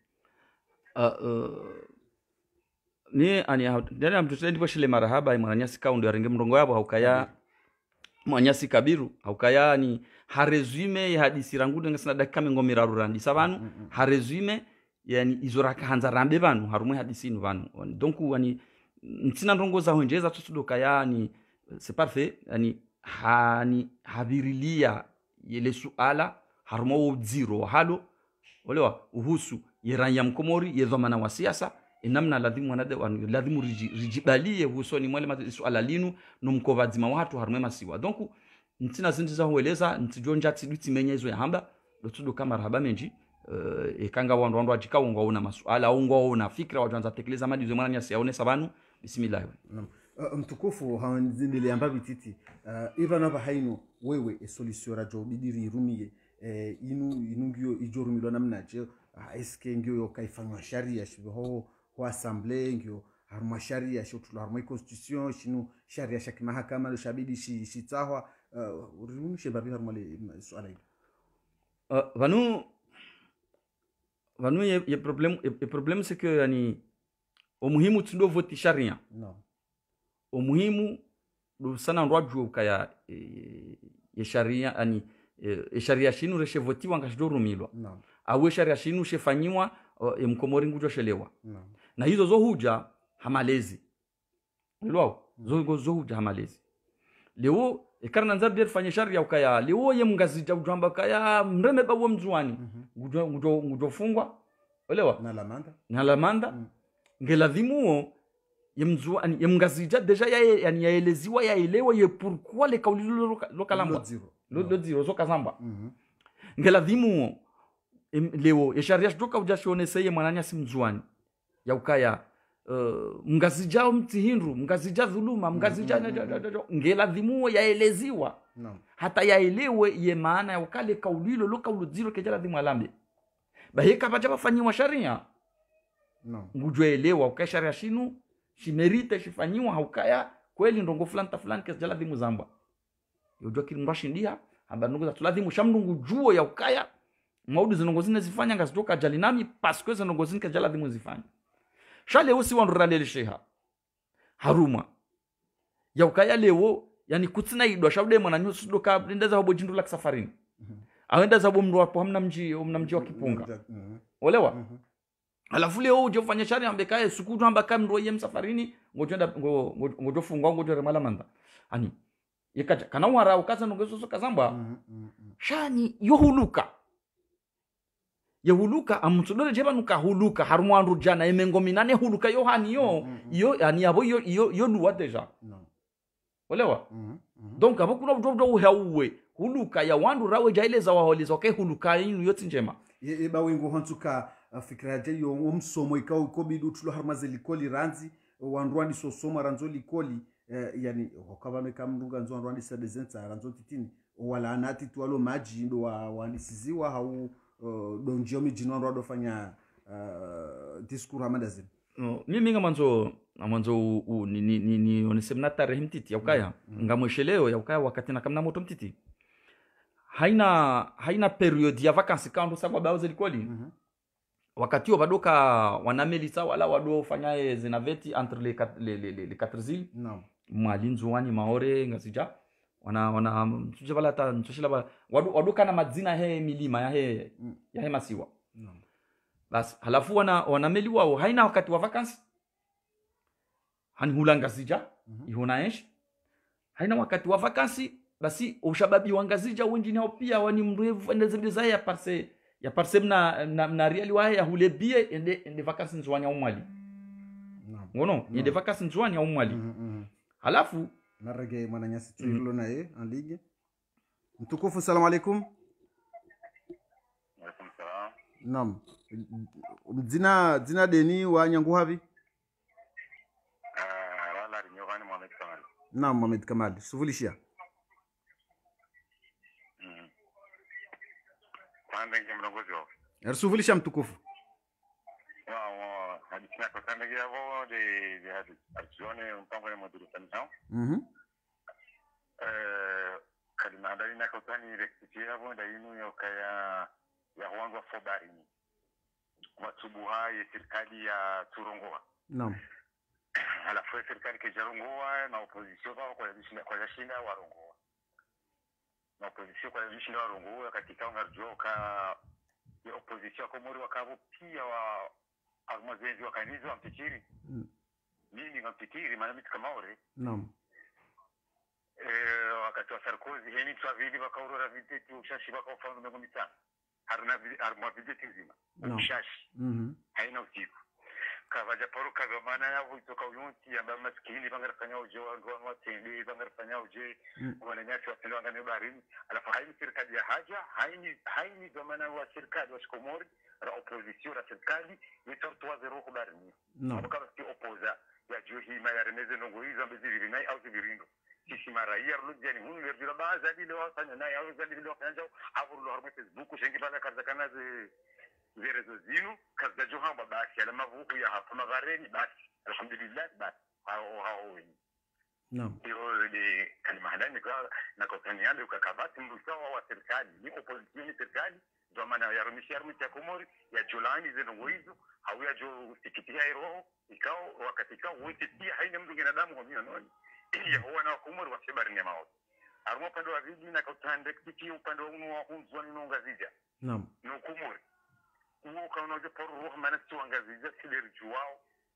Ni ani ndana mtutendi boshile marhaba imwananyasi kaundu yaringe mrongo yabo haukaya mwanyasi kabiru haukaya ni haresume hadisi rangude ngasina dakika ngomira rurandi sabanu haresume yani izoraka hanza rambe banu harumwe hadisinu banu donc wani ntina ndongoza honjeza tusudoka yani c'est parfait yani habirilia yele suala harumwe uziro halo olewa uhusu yeranya mkomori yedhamana wa siasa inamna ladhimu rijibalie husoni mwele suala linu nomkovadzima watu harumwe masiwa donc ntina zindiza hoeleza ntijonja tidwiti menyezo ya hamba dotudoka marhaba menji ekanga wandu ajikawo ngaona masuala au ngaona fikra wajanza tekeleza madizo mwana nyasi yaone sabanu bismillah. Mtukufu hawanzindile amba bititi ivana bahaino wewe solution rajo bidiri rumie inungio ijorumilo namnaje eske ngio yokaifanywa sharia shiho ho assemblée ngio harma sharia shotula harma constitution shinu sharia shaki mahakama lo shabidi shitahwa rumishe babi harma le swala vanu ye problem c'est que yani umuhimu tundo voti sharia no umuhimu do sana ndwaju kaya ye sharia ani sharia shinu reshe voti wanga shidorumilwa no awe sharia shinu shefanywa mkomori ngujo shelewa no na hizo zo huja hamalezi leo zo huja hamalezi leo ekarna nzabder fanya sharia ukaya leo ye mngazija ujamba kaya mreme bawo mzwani ngujo fungwa elewa na lamanda ngeladhimuo ye mzwani ye mngazija deja yani yaeleziwa yaelewa ye pourquoi le kauli lokalamba lo zero zo kazamba ngeladhimuo leo ye sharia joka ujashone seye mwananya simzwani ya ukaya mngazija mtihindu mngazija dhuluma mngazija ngeladhimuo yaeleziwa no hata yaelewe ye maana ya ukale kaulilo lo kauluziro kejala dhimu alambe baheka baje bafanyiwa sharia no ngujweelewa ukasharia shinu shimerite shifanyiwa haukaya kweli ndongo fulani kejala dhimu zamba yojua kilimrashindia amba ndongo za tuladhimu shamndungu juo ya ukaya maudu zinongo zine zifanya ngazitoka jalinami paske zinongo zine kejala dhimu zifanya shale usi wanuralele sheha haruma ya ukaya leo yani kutsina idwa shaude mwana nyusu doka ndeza hobo jindu la safarini aenda zabo mndo hapo hamna mji wa kipunga olewa alafu leo uje ufanye sharia ambekaye sukutu ambaka mndo yem safarini ngojo fungwa ngojo remala manda ani yekaja kana wara ukaza nongeso kazamba shani yehuluka amutudole jeba nuka huluka harumwandu jana emengominane huluka yohani yo yani yabo yo luwa deja no olewa donc abo kuna udodo uhawe huluka ya wandu rawe jaileza waholiza okay huluka inu yoti njema eba wengo hantuka fikra je yo umsomo ikao kobidu tulo harmaze likoli ranzi wanrwandi sosoma ranzo likoli yani hokabame kamndunga nzo wanrwandi sadezenta ranzo titini wala anati twalo maji ndo wanisiziwa hau donjiomi jino ndo fanya discours amadazim no mimi ngamanzo ni onesemna tarehe mtiti yaukaya ngamwesheleo yaukaya wakati na kamna moto mtiti haina period ya vacances kando sababu baoze likoli wakati wa badoka wanamelisa wala wado fanyaye zinaveti entre les quatre îles no mwalinzo wani maore ngasija wana tuje bala ta ntoshila ba wado kana madzina he milima ya he masiwa no bas halafu wanameli wao haina wakati wa vacances hani hulangazija ihonaesh haina wakati wa vacances basi ushababi wangazija wengi nao pia wani mrevu endezeza ya parse na reali wa ya hulebie ende vacances nzwanya umwali ngono ende vacances nzwanya umwali halafu narege mwananyasi tuilo naye en ligne mtukufu salamu alaikum Alaikum salam. nam zina deni wa nyangu havi Naam, Mohamed Kamal, suvulishia. Kwanza nje mlongozi wao. Suvulisha mtukufu. Wao hadithi yako sana yao de hadithi. Ajione mpango wa moduli sana. Kalima ndani na kotani rektikia bonda inu yokaya ya wangu fobari. Matubuha ya serikali ya Turongoa. Naam. Alafu serikali ke Jarongoa na opposition kwa yashinda warongoa. Na opposition kwa yashinda warongoa katika unarjoka ya opposition Komori wakabo pia wa almazenzi wakanizo wampikiri. Mimi ngampikiri maana mtu kama ore. Naam. Wakati wa Sarkozy heni twavili wakaurora videti ushashi wakaufanya mengo mitano. Haruna videti nzima. Ushashi. Haina usiku. Kavaja paru kagomana ya vuitoka uyunti amba maskini bangarafanya uje wangu watende bangarafanya uje wananyasi watende wangane barini alafu haini serikali ya haja haini gomana wa serikali wa Komori ra opposition ra serikali yetortu wa zero barini kama si opoza ya juhi ma remeze nongo hizo mbeziri nai au zibirindo sisi maraia rudjani hunu ndirira baza dile wasanya nai au zali dile wakanja avuru lo harmo Facebook shengi bala karzakana zerezo zinu kaza johamba basi ala mavuku ya hapo magareni basi alhamdulillah basi hao wengi naam hiyo ni kalima halani kwa na kotaniana ukakabati mrusawa wa serikali ni opposition ni serikali ndio maana ya rumishia ya Komori ya Julani zeno hizo au ya jo sikitia roho ikao wakati ikao wote pia haina mtu binadamu kwa mimi nani ili huwa na Komori wa sebari ni mao armo pande wa vidi na kotande kipi upande wa hunzwa ni nonga zija naam no Komori uwo kaunoje poru roho maana tuangazija sileri juwao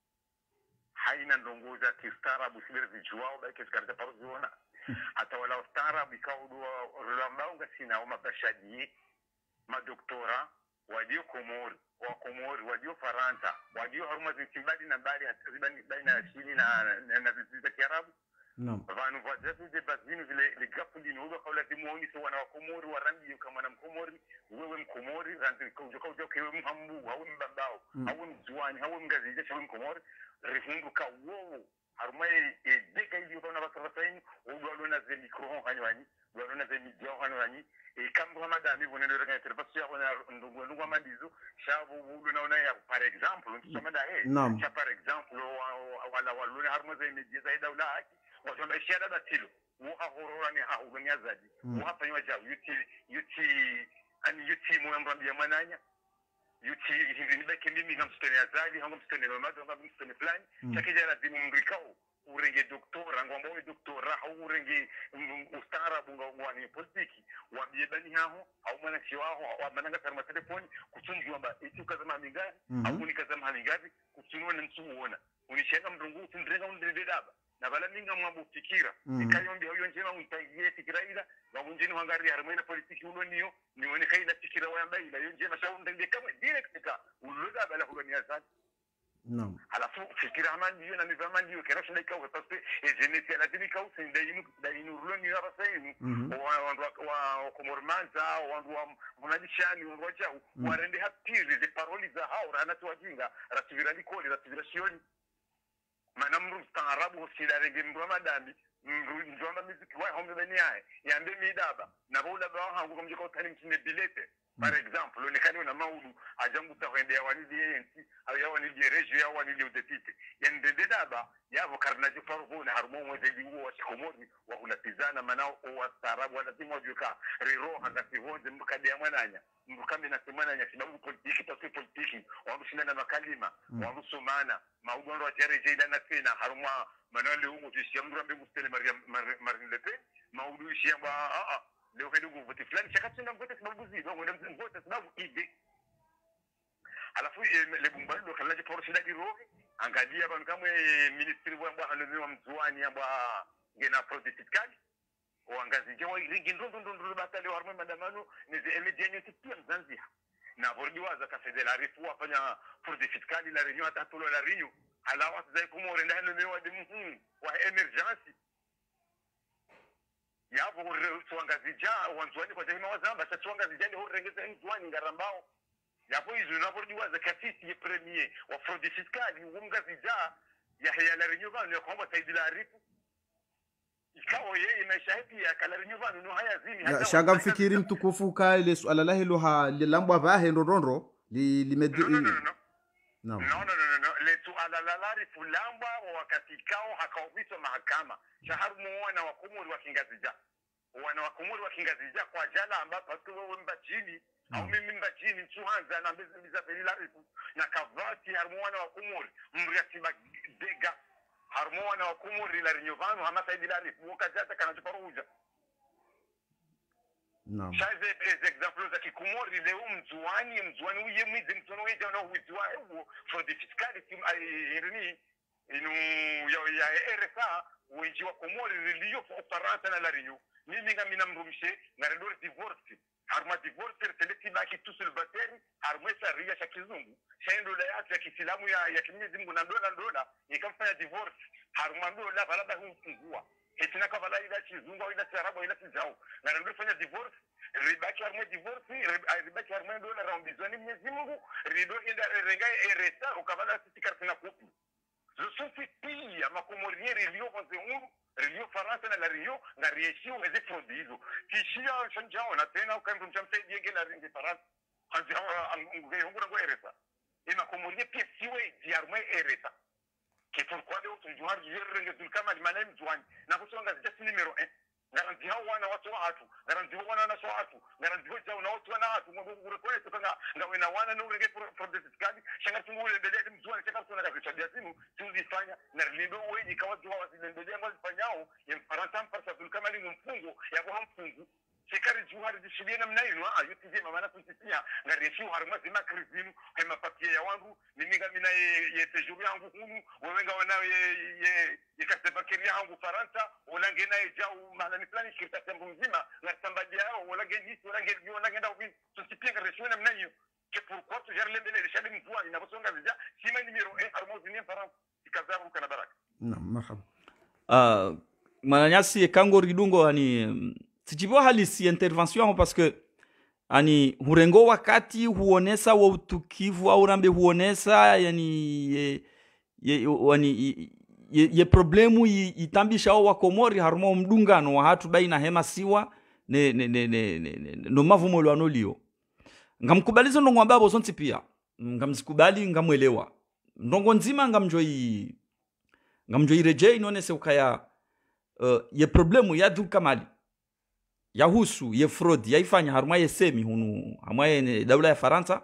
haina ndongoza kistarabu sileri juwao baki sikarita paru ziona hata wala ustarabu ikaudua rulambaunga sina au mabashadi madoktora wadio Komori wa Komori wadio Faransa wadio haruma zitibadi na bali hatazibani baina ya shini na viziza Kiarabu naam vanu vajazu de bazinu vile ligafu dini huwa kaula timuoni so wana wa Komori wa rangi kama na Mkomori wewe Mkomori rangi kaujoka kewe mhambu au mbambao au mzuani au mgazija chawe Mkomori rifundu ka wowo harumai deka hiyo kwa nabasarasaini udwa na ze micro hanywanyi udwa ze media hanywanyi kambu hamadami bonendo rega telefasi ya wana ndungu amadizo shabu udwa naona ya par exemple nsomada cha par exemple wala walune haruma ze media za daula haki wasoma ishara batilo wo ahorora ni ahuganya zadi wo hafanywa ja yuti mwambia mananya yuti hindi beke mimi ngamstene azali hango mstene mamado hango mstene plan chakija lazima mrikao urenge doktora ngomba we doktora au urenge ustaarabu ngwani politiki wabiyebani haho au mwana shiwaho au mananga karma telefoni kutungi wamba ituka zama mingari au unikazama mingari kutunwa nsuona unishenga mrungu tundrenga undredaba na bala minga mwabufikira ikayombi huyo njema untagie fikira ila wabunjini wangari harmena politiki ulo niyo nione kaida fikira wamba ila yo njema shawu ndenge kama direct ka uloda bala hulo niyaza naam alafu fikira amani yo na mivama ndiyo kera shida ikawa parce ejenesi ala dinika usinde inu ulo niyo abasainu wa komormanza wa munadishani wa chao warende hapiri de paroli za hao rana tuwajinga rasivira likoli rasivira shioni mana mru staarabu hosidare mru madami mru njomba miziki wa hombe beniae yambe midaba na bola ba hangu kumjiko utani mtine bilete par exemple le kani na maudu ajangu tawende awani yensi au yawani regio yawani udepite yande dedaba yavo karnaji farugo na harmo mweze dingo wa Komori wa kunatizana manao wa staarabu wala timo juka riro hanga sihonze mkade ya mwananya mkambe na semana sababu politiki tatu politiki wanushinda na makalima wanusomana maugondo wa tereje ila na tena haruma manale ungo tishia mrambe mustele Marine Le Pen maudu ishia ba leo hedu vote fulani chakatuna vote sababu zido ngenda vote sababu ide alafu le bumbalo kalaje por shinda dirovi angalia ban kamwe ministri wa hanomi wa mzuani amba ngena fraude fiscale wangazi jewa ringi ndondo batale haruma madamano ni emejenyo tipia Zanzibar na bordiwaza kafedela rifu afanya fraude fiscale la reunion atatulo la Rio alawa zai Komori ndani ni wa dimu wa emergency yabo tuangazija wanzwani kwa jema wazamba tuangazija ndio rengeza nzwani ngarambao yabo hizo na bordiwaza kasisi premier wa fraude fiscale ungazija ya haya la reunion ya kwamba saidi la rifu ikawa yeye imeshahidi ya kalarinyo vanu no haya zini shanga mfikiri mtukufu ka ile swala la hilo ha lilambwa bahe ndondondro limedi no le tu alalari fulamba wakati kao hakaovitwa mahakama shaharu muona wa kumuri wa kingazija wana wa kumuri wa kingazija kwa jala ambapo wewe mbachini au mimi mbachini tuanza na mbeza pelilarifu na kavati harmuana wa kumuri mriatiba dega harmuana wa kumuri la rinyovano hamasa idilarifu wakajata kana tuparuja naam shaze example za kikumori leo mzuani uye mwizi mtono weja na uizwa huo for the fiscality irini inu ya RSA uji wa komori liliyo faransa na larinyo mimi ngamina mrumishe na redor divorce harma divorce selekti baki tu silbateri harma sharia ya kizungu shendo la yake ya Kiislamu ya kimezi Mungu na dola ikamfanya divorce harma dola balaba humfungua etina kwa bala ila kizungu au ila kiarabu ila kizao na ndio fanya divorce ribaki harma divorce ribaki harma dola rambizoni Mwenyezi Mungu rido ila renga RSA ukabala sisi kartina kupu zosufi pia makomorieri iliyo konzemu rio faransa na la rio na rieshiu eze produizo kishia shanjao na tena ukaenda mchamsaidie gela ringi faransa hanjao ngungura ngo eresa ina komorie pia siwe diarme eresa que pourquoi de autres joueurs ringi tulkama limanem juani na kusonga just numero 1 garanti hao wana watu watu garanti hao wana na watu garanti hao na watu wana watu ngure kwa tokanga ngawe na wana no rege for the fiscali shanga tungule bele mzuani chaka tuna kabisa biasimu tulifanya na lindo wewe ikawa jua wazilendelea ngozi fanyao ya faransa mpasa kama ni mfungo ya kwa mfungo sekari juhari dishilia namna hiyo ayutije mama kusitia ngari shu haruma zima krizinu hema papie ya wangu niminga mina ye sejuru yangu hunu wewenga wanao ye kasebakeri yangu faransa olange na jau malani fulani shirika tembo mzima na sambaji yao olange jisi olange nda ubi tusipia ngari shu namna hiyo que pourquoi tu gères l'embele les chadis mvua inaposonga vija sima numero 1 harmozi ni faransa ikazabu kana baraka naam marhaba mananyasi ekango ridungo ani sichivo halisi intervention parce que ani hurengo wakati huonesa wa utukivu au rambe huonesa yani ye problemu itambisha wa komori harmo mdungano wa hatu baina hema siwa no mavumo lwano lio ngamkubalizo ndongo ambabo sonti pia ngamsikubali ngamwelewa ndongo nzima ngamjoi reje inonese ukaya ye problemu ya dukamali ya husu ye fraud ya ifanya haruma ye semi hunu hamwaye daula ya Faransa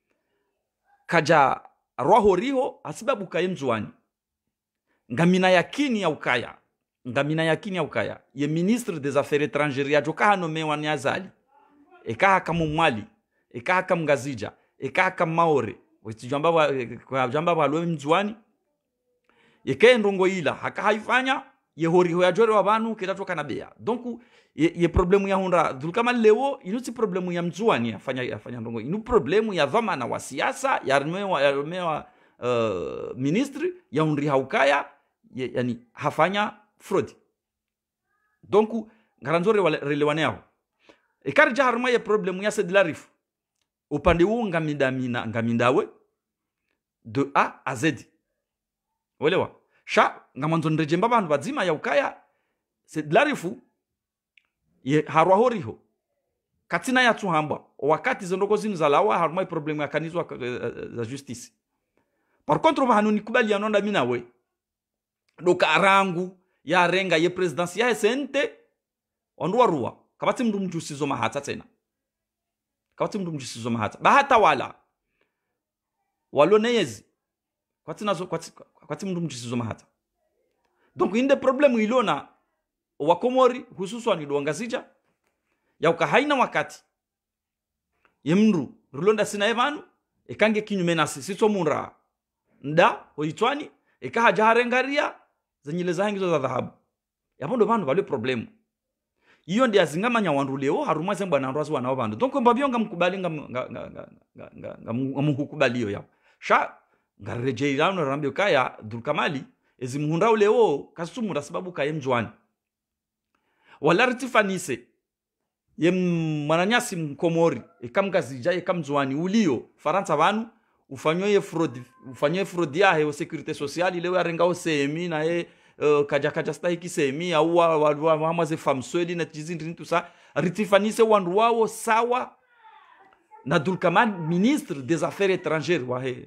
kaja roho riho asibabu kayemzwani ngamina yakini ya ukaya ye ministre des affaires étrangères ya joka hanomewa ni azali ekaha kama mwali ekaha kama ngazija ekaha kama maore wetijamba balwe mzwani yeke ndongo ila haka haifanya ye horiho ya jore wa banu kitatoka na bea donc ye problemu ya honra dulkama leo inuti problemu ya mzuani afanya ndongo inu problemu ya dhamana wa siasa ya armewa ministri ya unri haukaya yani hafanya fraud donc ngaranzore relewaneo ikari jaharma ye problemu ya sedlarif upande huu ngamindawe de A à Z welewa sha ngamanzo ndrejemba bantu bazima ya ukaya sedlarifu ye harwa horiho katina ya tuhamba wakati zondoko zinu za lawa harumai problemu ya kanizwa za justice par contre bahanuni kubali yanonda minawe doka arangu ya renga ye presidency ya SNT onduwa ruwa kabati mndu mjusizo mahata tena bahata wala waloneyezi kwati mndu mjusizo mahata donc inde problemu ilona wakomori hususan idwangazija ya ukahaina wakati yemndu rulonda sina evanu ekange kinyume nasi sito munra nda oitwani ekaha jaharengaria zenyile zahangizo za dhahabu yapondo bantu bale problemu iyo ndi azingamanya wandu leo haruma zembwa na ndwazi wana bantu donc mbabionga mkubali ngamuhukubaliyo yao sha ngarejeirano rambio kaya dulkamali ezimuhunda leo kasumura sababu kaye mjwani wala ritifanise ye mananyasi mkomori ekamgazija ekamzwani ulio Faransa banu ufanywe fraud ya he sécurité sociale leo yarenga o CMI na ye kaja stahiki semi au wa maze famsweli na tizindrini tout ça ritifanise wandu wao sawa na Dulkamal ministre des affaires étrangères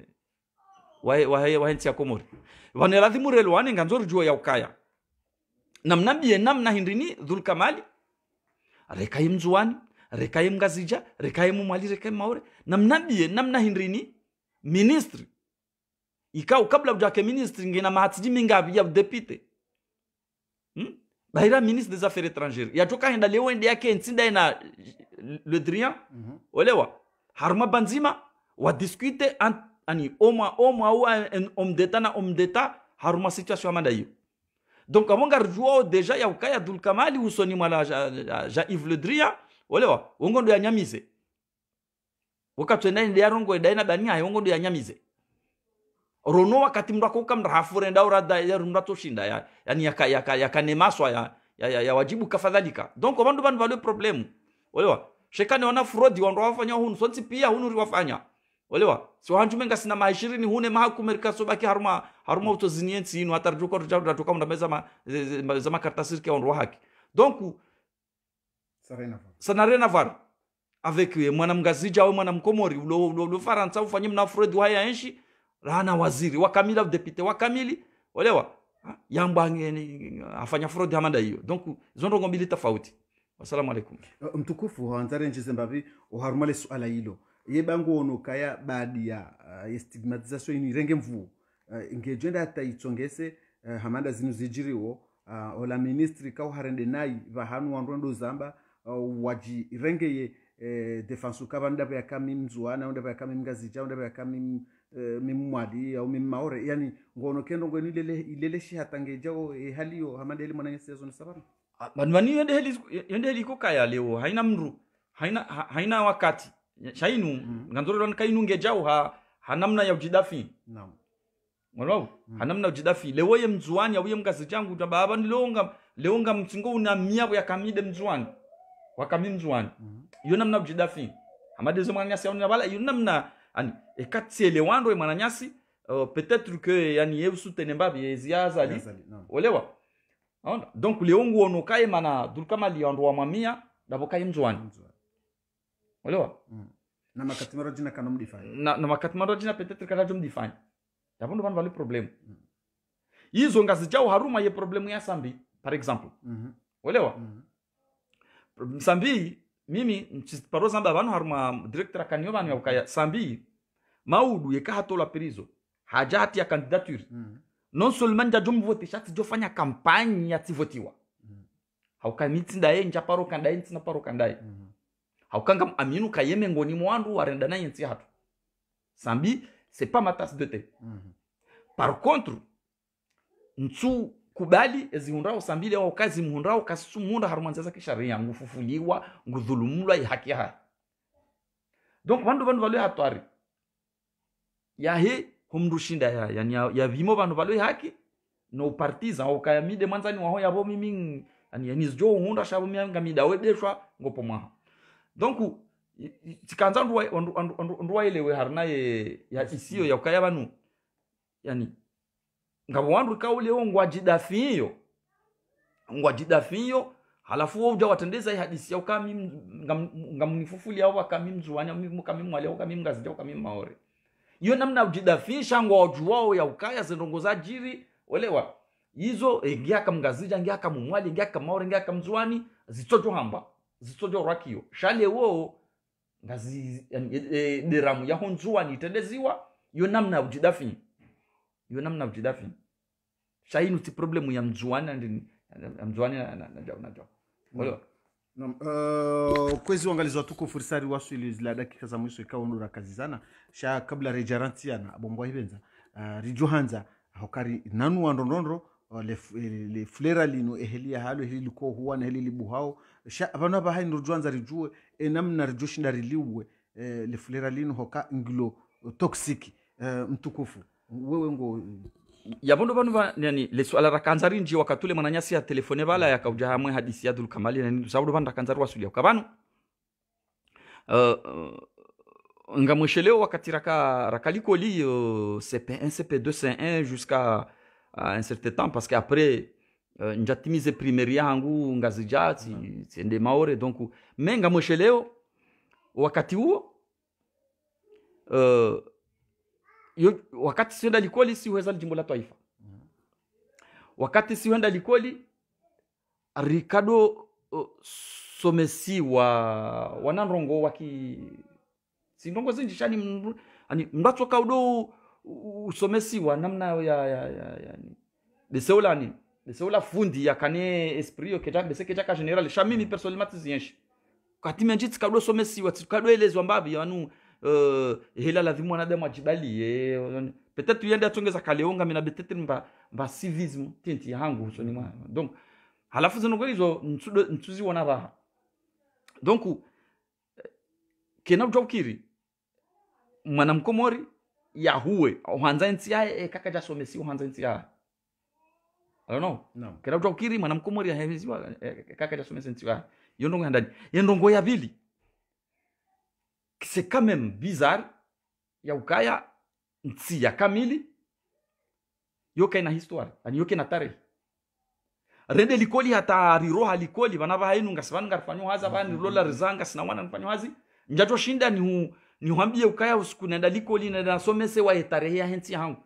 wahe nchi ya Komori vanelazimu relwane nganzori juo ya ukaya namnabie namna hindrini Dulkamali rekai mzuani rekai mgazija rekai mumwali rekai maore namnabie namna hindrini ministre ikao kabla ujake ministre ngena mahatiji mingavi ya depute bahira ministre des affaires étrangères yatoka henda leo ende yake nsinda ina Le Drian olewa harma banzima wa discute ani oma ou un homme d'état na homme d'état haruma situation amanda hiyo donc amonga rjuo deja ya ukaya Dulkamali usoni mala ja Yves Le Drian olewa wongondo ya nyamize wakati ndani ya rongo daina bania wongondo ya nyamize rono wakati mndako kamra hafure ndaura da ya mrato shinda yani yakanemaswa ya wajibu kafadhalika donc bandu vale problem olewa shekane wana frodi wando wafanya hunu sonsi pia hunu wafanya olewa so hanjumenga sina ma 20 hune mahakumerika sobaki haruma utoziniensi inu hatarjuko ratoka munda meza makartasir ke wando haki donc ça n'a rien à voir avec mwana mgazija au mwana mkomori lo faransa ufanye mna frodi haya enshi rana waziri wakamila depute wakamili olewa yamba afanya fraud hamanda hiyo donc zonrongo mbili tofauti. Assalamu alaikum. Mtukufu hanzare nje Zimbabwe uharumale suala hilo yebango ono kaya baadi ya stigmatisation ini renge mvu ngejenda ataitsongese hamanda zinu zijiriwo ola ministri ka harende nai vahanu wandondo zamba waji renge defensu kabanda ya kami mzuana unda ya kami mgazija unda ya kami mimwadi au mimaore yani ngono kendo ngoni ilele shi hatangejao haliyo hamanda ile mwana season sababu manmani yende heli kukaya leo haina mru haina wakati shainu nganzoro kainu ngejao hanamna ya ujidafi naam ngolo hanamna ujidafi leo ye mzuani au ye mgazija yangu baba ni leonga mtingo una mia ya kamide mzuani wakami mzuani yo namna ujidafi hamade mwana nyasi au bala yo namna ani ekati elewando e mwana nyasi peut-être que yani yesu tenembabi eziazali olewa donc leongo ono kaye mana Dulkamali ndo wa mamia dabo kaye mzwani olewa na makatimaro jina kana mdifanya na makatimaro jina peut-être kana jom difanya dabo ndo ban vale problème hizo ngazi jao haruma ye problème ya sambi par exemple olewa sambi mimi mparo zamba banu haruma directeur kanyo banu ya ukaya sambi maudu yeka hatola prizo hajati ya candidature non seulement da jom vote chati jofanya campagne ya tivotiwa haukamiti ndaye njaparo kandaye ntina paro kandaye haukanga aminu kayeme ngoni mwandu warenda na yenti hatu sambi c'est pas ma tasse de thé par contre ntsu kubali ezihundrao sambile au kazi muhundrao kasumunda harumanzaza kisharia ngufufuliwa ngudhulumulwa haki ya donc bandu vale hatwari yahe humrushinda yani ya vimo bandu vale haki no partisan au kayamide mwanzani waho yabo mimi yani zjo hunda shabo mianga midawe deshwa ngopo mwa donc tikanza ndu elewe harna ya isiyo ya ukaya banu yani ngabo wandu kaule ngwajidafiyo halafu uja watendeza hii hadisi ya ukami ngamnifufulia au akami mzuani kami mwale au kami mgazija au kami maore iyo namna ujidafisha ngwajuwao ya ukaya zindongoza jiri olewa hizo ngiaka mgazija ngiaka mumwali ngiaka maore ngiaka mzuani zitojo hamba zitojo rakio shale wo ngazi deramu ya honzuani tendeziwa iyo namna ujidafi shainu ti problemu ya mzuani na olewa kwezi wangalizwa tuko furisari waswili zila dakika za mwisho ikawa ndura kazi sana sha kabla rejarantiana bombo hibenza rijuhanza hokari nanu wandondondro le flera lino ehelia halo hili liko huwa na hili libuhao sha abana ba hai nurjuanza rijue namna rijushinda riliwe le flera lino hoka ngilo toxic mtukufu wewe ngo yabondo banu yani le swala rakanzari nji wakatule mananyasi ya telefone bala yakauja hamwe hadisi ya Dulkamali na ndu saudo banda kanzari wasulia kabanu ngamwesheleo wakati rakaliko li CP1 CP2 C1 jusqu'à un certain temps parce que après njatimize primaire yangu ngazi jati tiende maore donc menga mwesheleo wakati huo wakati sienda likoli siweza jimbo la taifa wakati siwenda likoli Ricardo somesi wananrongo waki sindongo zinjishani ani mbatsoka udo usomesiwa namna ya deseula fundi yakane esprit yo keja bese keja ka general shamimi personnellement tizienshi kati menjitsi kado somesiwa tikado elezwa mbabi yanu hela lazima wanadamu ajibali peut-être yende atongeza kaleonga mina peut-être mba civisme tenti yangu so ni mwa donc halafu zinogo hizo ntuzi wana raha donc kena utokiri mwanamkomori ya huwe uhanza nti ya kaka jasomesi uhanza nti ya I don't know. No. Kena utokiri mwanamkomori ya heziwa kaka jasomesi nti ya yondongo handani yondongo ya bili c'est quand même bizarre ya ukaya nti ya kamili yoke na histoire ani yoke na tarehe rende likoli hata riroha likoli banava hainu ngasivanu ngarfanyo haza bani rola rizanga sina wana nfanyo hazi njato shinda ni uhambie ukaya usiku nenda likoli nenda somese wa tarehe ya henti hangu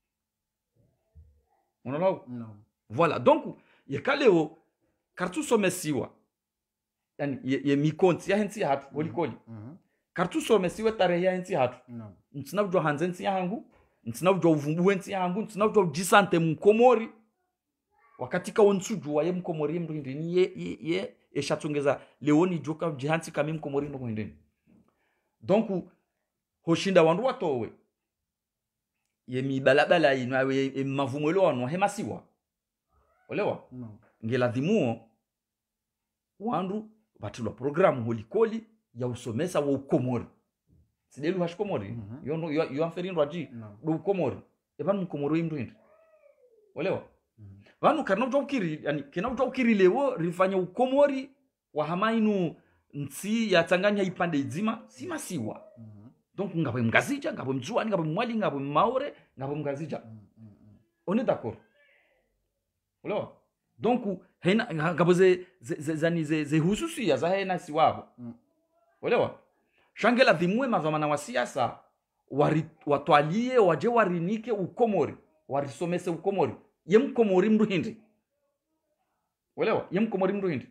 unaona No. voilà donc yekaleo kartu somesiwa yani ye mikonti ya henti hatu likoli kartu somesiwa tarehe ya henti hatu No. ntsina bujwa hanze henti hangu ntsina bujwa uvumbu henti hangu ntsina bujwa jisante mkomori wakati ka onsuju wa mkomori mndo ndini ye eshatongeza leoni joka jihanti kama mkomori ndo ndini donc hoshinda wandu watowe ye mibalabala inwe mavumwelo wano hemasiwa olewa No. ngela dhimuo wandu batulwa programu holikoli ya usomesa wa ukomori sidelu hashkomori yono yo amferindo aji do ukomori evan mkomori mndo ndini olewa vanu kana utokiri yani kena utokiri lewo rifanya ukomori wa hamainu nsi ya tanganya ipande izima sima siwa donc ngabe mgazija ngabe mzuani ngabe mwali ngabe maore ngabe mgazija on est d'accord ulo donc hena ngabe ze hususi ya za hena siwabo ulewa shangela dhimwe mazamana wa siasa watwalie waje warinike ukomori warisomese ukomori yemkomori mndu hindi welewa yemkomori mndu hindi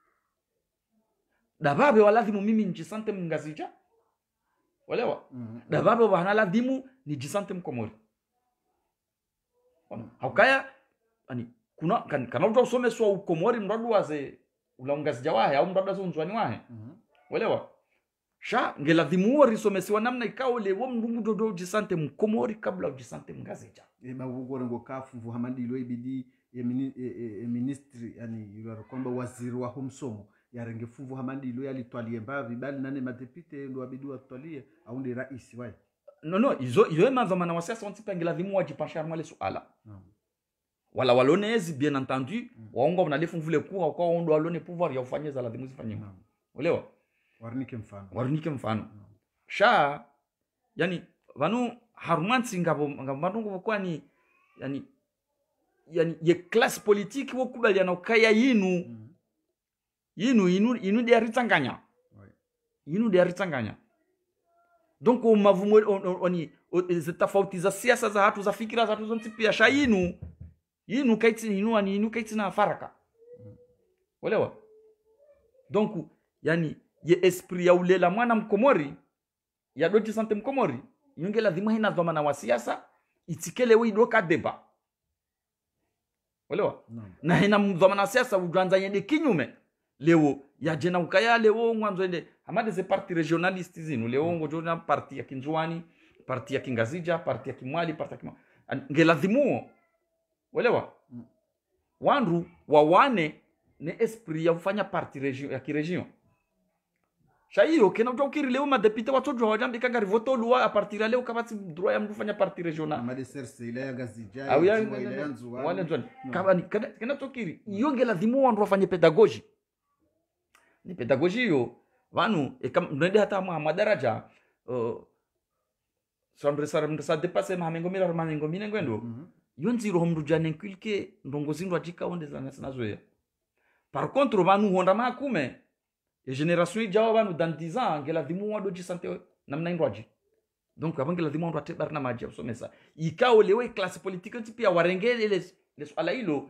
dababe waladhimu mimi njisante mngazija welewa dababe wanaladhimu ni jisante mkomori haukaya ani kuna kana uta usomeswa ukomori mradu waze ulaungazija wahe au mradu waze unzwani wahe welewa sha ngeladhimu risomesiwa namna ikao lewo mndu dodo jisante mkomori kabla ujisante mngazija bavugore ngo kafu hamandilo ibidi ministry yani yularo kwamba waziri wa humsomo yarenge fuvu hamandilo yalitwalie mbavi bali nane madepite ndo abidi watwalie au ndi rais wai no izo mazamana wa siasa ontipangela dhimu wajipasha male suala wala walonezi bien entendu waongo mnalefu mvule kuwa kwa ondo alone pouvoir ya ufanyeza la dhimu zifanywe ulewa warinike mfano sha yani vanu harumansi ngabo ngabo kwa ni yani ye class politique wo kubaliana ukaya yinu dia ritanganya yinu dia ritanganya donc o mavumo oni tofauti za siasa za hatu za fikira za hatu zonti pia sha yinu kaiti na faraka walewa donc yani ye esprit ya ulela mwana mkomori ya doji sante mkomori yonge lazima hina dhamana wa siasa itikele widoka deba walewa na hina dhamana wa siasa ujanza yende kinyume leo ya jena ukaya leo mwanzo ende hamade ze parti regionaliste zinu leo ngojona parti ya Kinjwani parti ya Kingazija parti ya Kimwali parti ya Kimwali ngelazimo walewa wandu wawane ne esprit ya kufanya parti region ya kiregion shairo kena utokiri leo madepite watojo wajandika ngari voto loi a partir ya leo kabati droit ya mfanya parti regional amade serse ile ya gazija au ya wale nzoni kabani kena tokiri yonge lazima wandu wafanye pedagogy ni pedagogy hiyo vanu nende hata madaraja sondre sara mndasa depase mamengo mira mamengo mine ngendo yonziro homrujane kwilke ndongozi ndo atika onde zanazoya. Par contre vanu honda makume e generation ijawa vanu dans 10 ans ngela dimu wado jisante namna indwaji. Donc abangela dimu ndo atebar na maji usomesa ikao lewe classe politique tipia warengele les swala hilo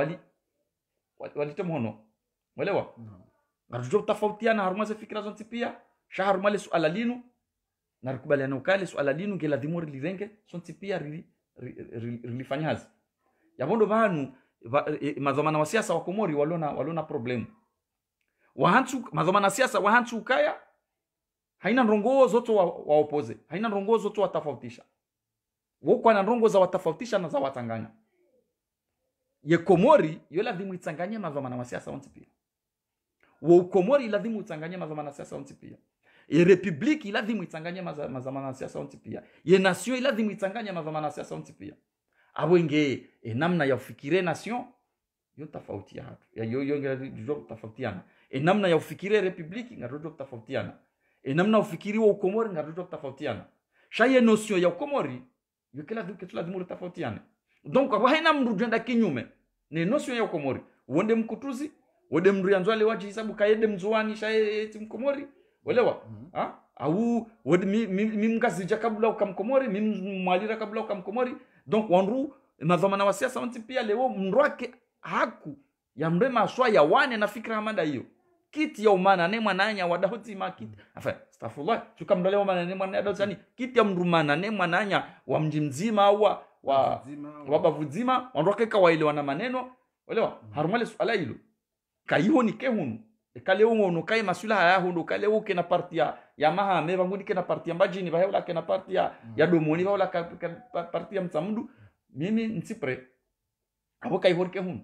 wali temhono walewa ngarujo tofautiana haruma za fikra zonti pia shahar male swala linu na rikubaliana ukale swala linu ngela dimu lirenge zonti pia rilifanyazi yabondo vanu mazamana wa siasa wa Komori walona problem wahantu mazamana siasa wahantu ukaya haina ndongo zoto wa opoze haina ndongo zoto watafautisha woko na ndongo za watafautisha na za watanganya ye Komori yo lazima itanganye mazamana wa siasa onti pia wo Komori lazima itanganye mazamana wa siasa onti pia ye republiki lazima itanganye mazamana wa siasa onti pia ye nation lazima itanganye mazamana wa siasa onti pia abwenge namna ya ufikire nation yo tofauti hatu ya yo ngero tofautiana namna ya ufikire republiki ngaro tofautiana namna ufikiri wa Komori ngaro tofautiana shaye notion ya Komori yo kila duke tula dimuri tofautiana donc haina mrujenda kinyume ni notion ya Komori wonde mkutuzi wonde mrianzwale waji hisabu kaede mzuani shaye timkomori welewa au wonde mimkazija kabla ukamkomori mimwalira kabla ukamkomori. Donc wanru mazamana wa siasa wanti pia leo mrwake haku ya mrema aswa ya wane na fikra hamada hiyo kiti ya umana ne mwananya wadahuti makiti enfin astaghfirullah tukamdole umana ne mwananya dotani kiti ya mrumana ne mwananya wa mji mzima au wa bavuzima wanroke kawaile wana maneno elewa harumale swala hilo kaiho ni kehunu kale uno kai masula haya hundo kale uke na partia ya mahame bangu dike na partia mbajini ba hewla ke na partia ya domoni ba hewla partia msamdu mimi nsipre abo kai horke hun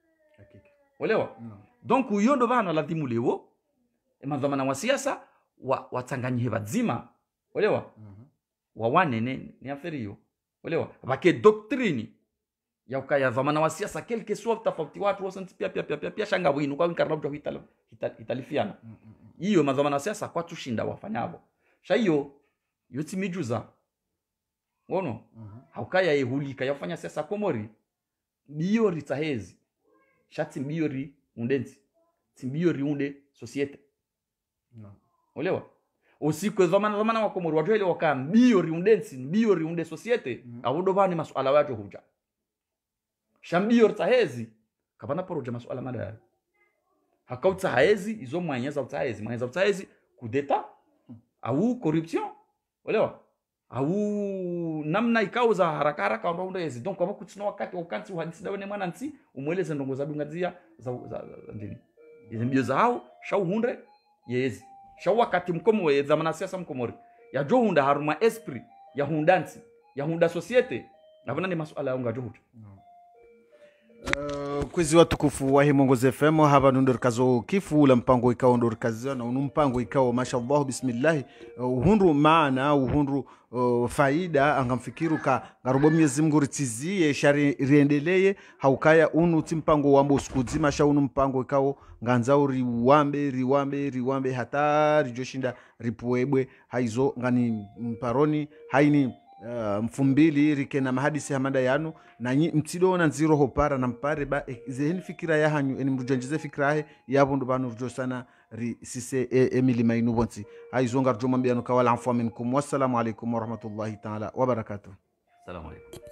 olewa donc uyondo bana la dimulewo mazamana wa siasa watanganyike bazima olewa wawane ni aferiyo olewa bake doctrine ya ukaya zamana wa siasa quelque soit tofauti watu wasanti pia shanga winu kwa nkarna bjo italifiana hiyo mazamana wa siasa kwa tushinda wafanyabo sha hiyo yoti mijuza wono haukaya yehulika yafanya siasa Komori biori tahezi shati biori undenzi timbiori unde societe olewa usiku zamana wa Komori watu ile waka biori undenzi biori unde societe awodo bani masuala watu huja shambio tahezi kapana poroja masuala mada hakauta haezi izo mwanyeza utahezi kudeta au corruption olewa au namna ikauza haraka ndo hizi donc kama kutsino wakati uhadisi dawe ne mwanansi umweleze ndongo za dungazia za ndini hizo mbio zao shau hundre yezi shau wakati mkomo zamana siasa mkomori ya johunda haruma esprit ya hundansi ya hunda societe nabona ni masuala yao ngajuhuta kwezi watukufu wa Mongozi FM haba ndorkazo kifu la mpango ikao ndorkazo na mpango ikao mashallah bismillah uhundu maana uhundu faida angamfikiru ka ngarobo Mwenyezi Mungu ritizie shari riendeleye haukaya unu timpango wambo uskuzima sha unu mpango ikao nganzao riwambe hata rijoshinda ripuebwe haizo ngani mparoni haini mfumbili rike na mahadisi hamada yanu na mtido na nziro hopara na mpare ba zeheni fikira ya hanyu eni mrujanjize fikira he yabo ndo banu rjo sana ri sise emili mainu bonti haizonga rjo mambiano kawala afwa minkum wassalamu alaikum wa rahmatullahi ta'ala wa barakatuh. Assalamu alaikum.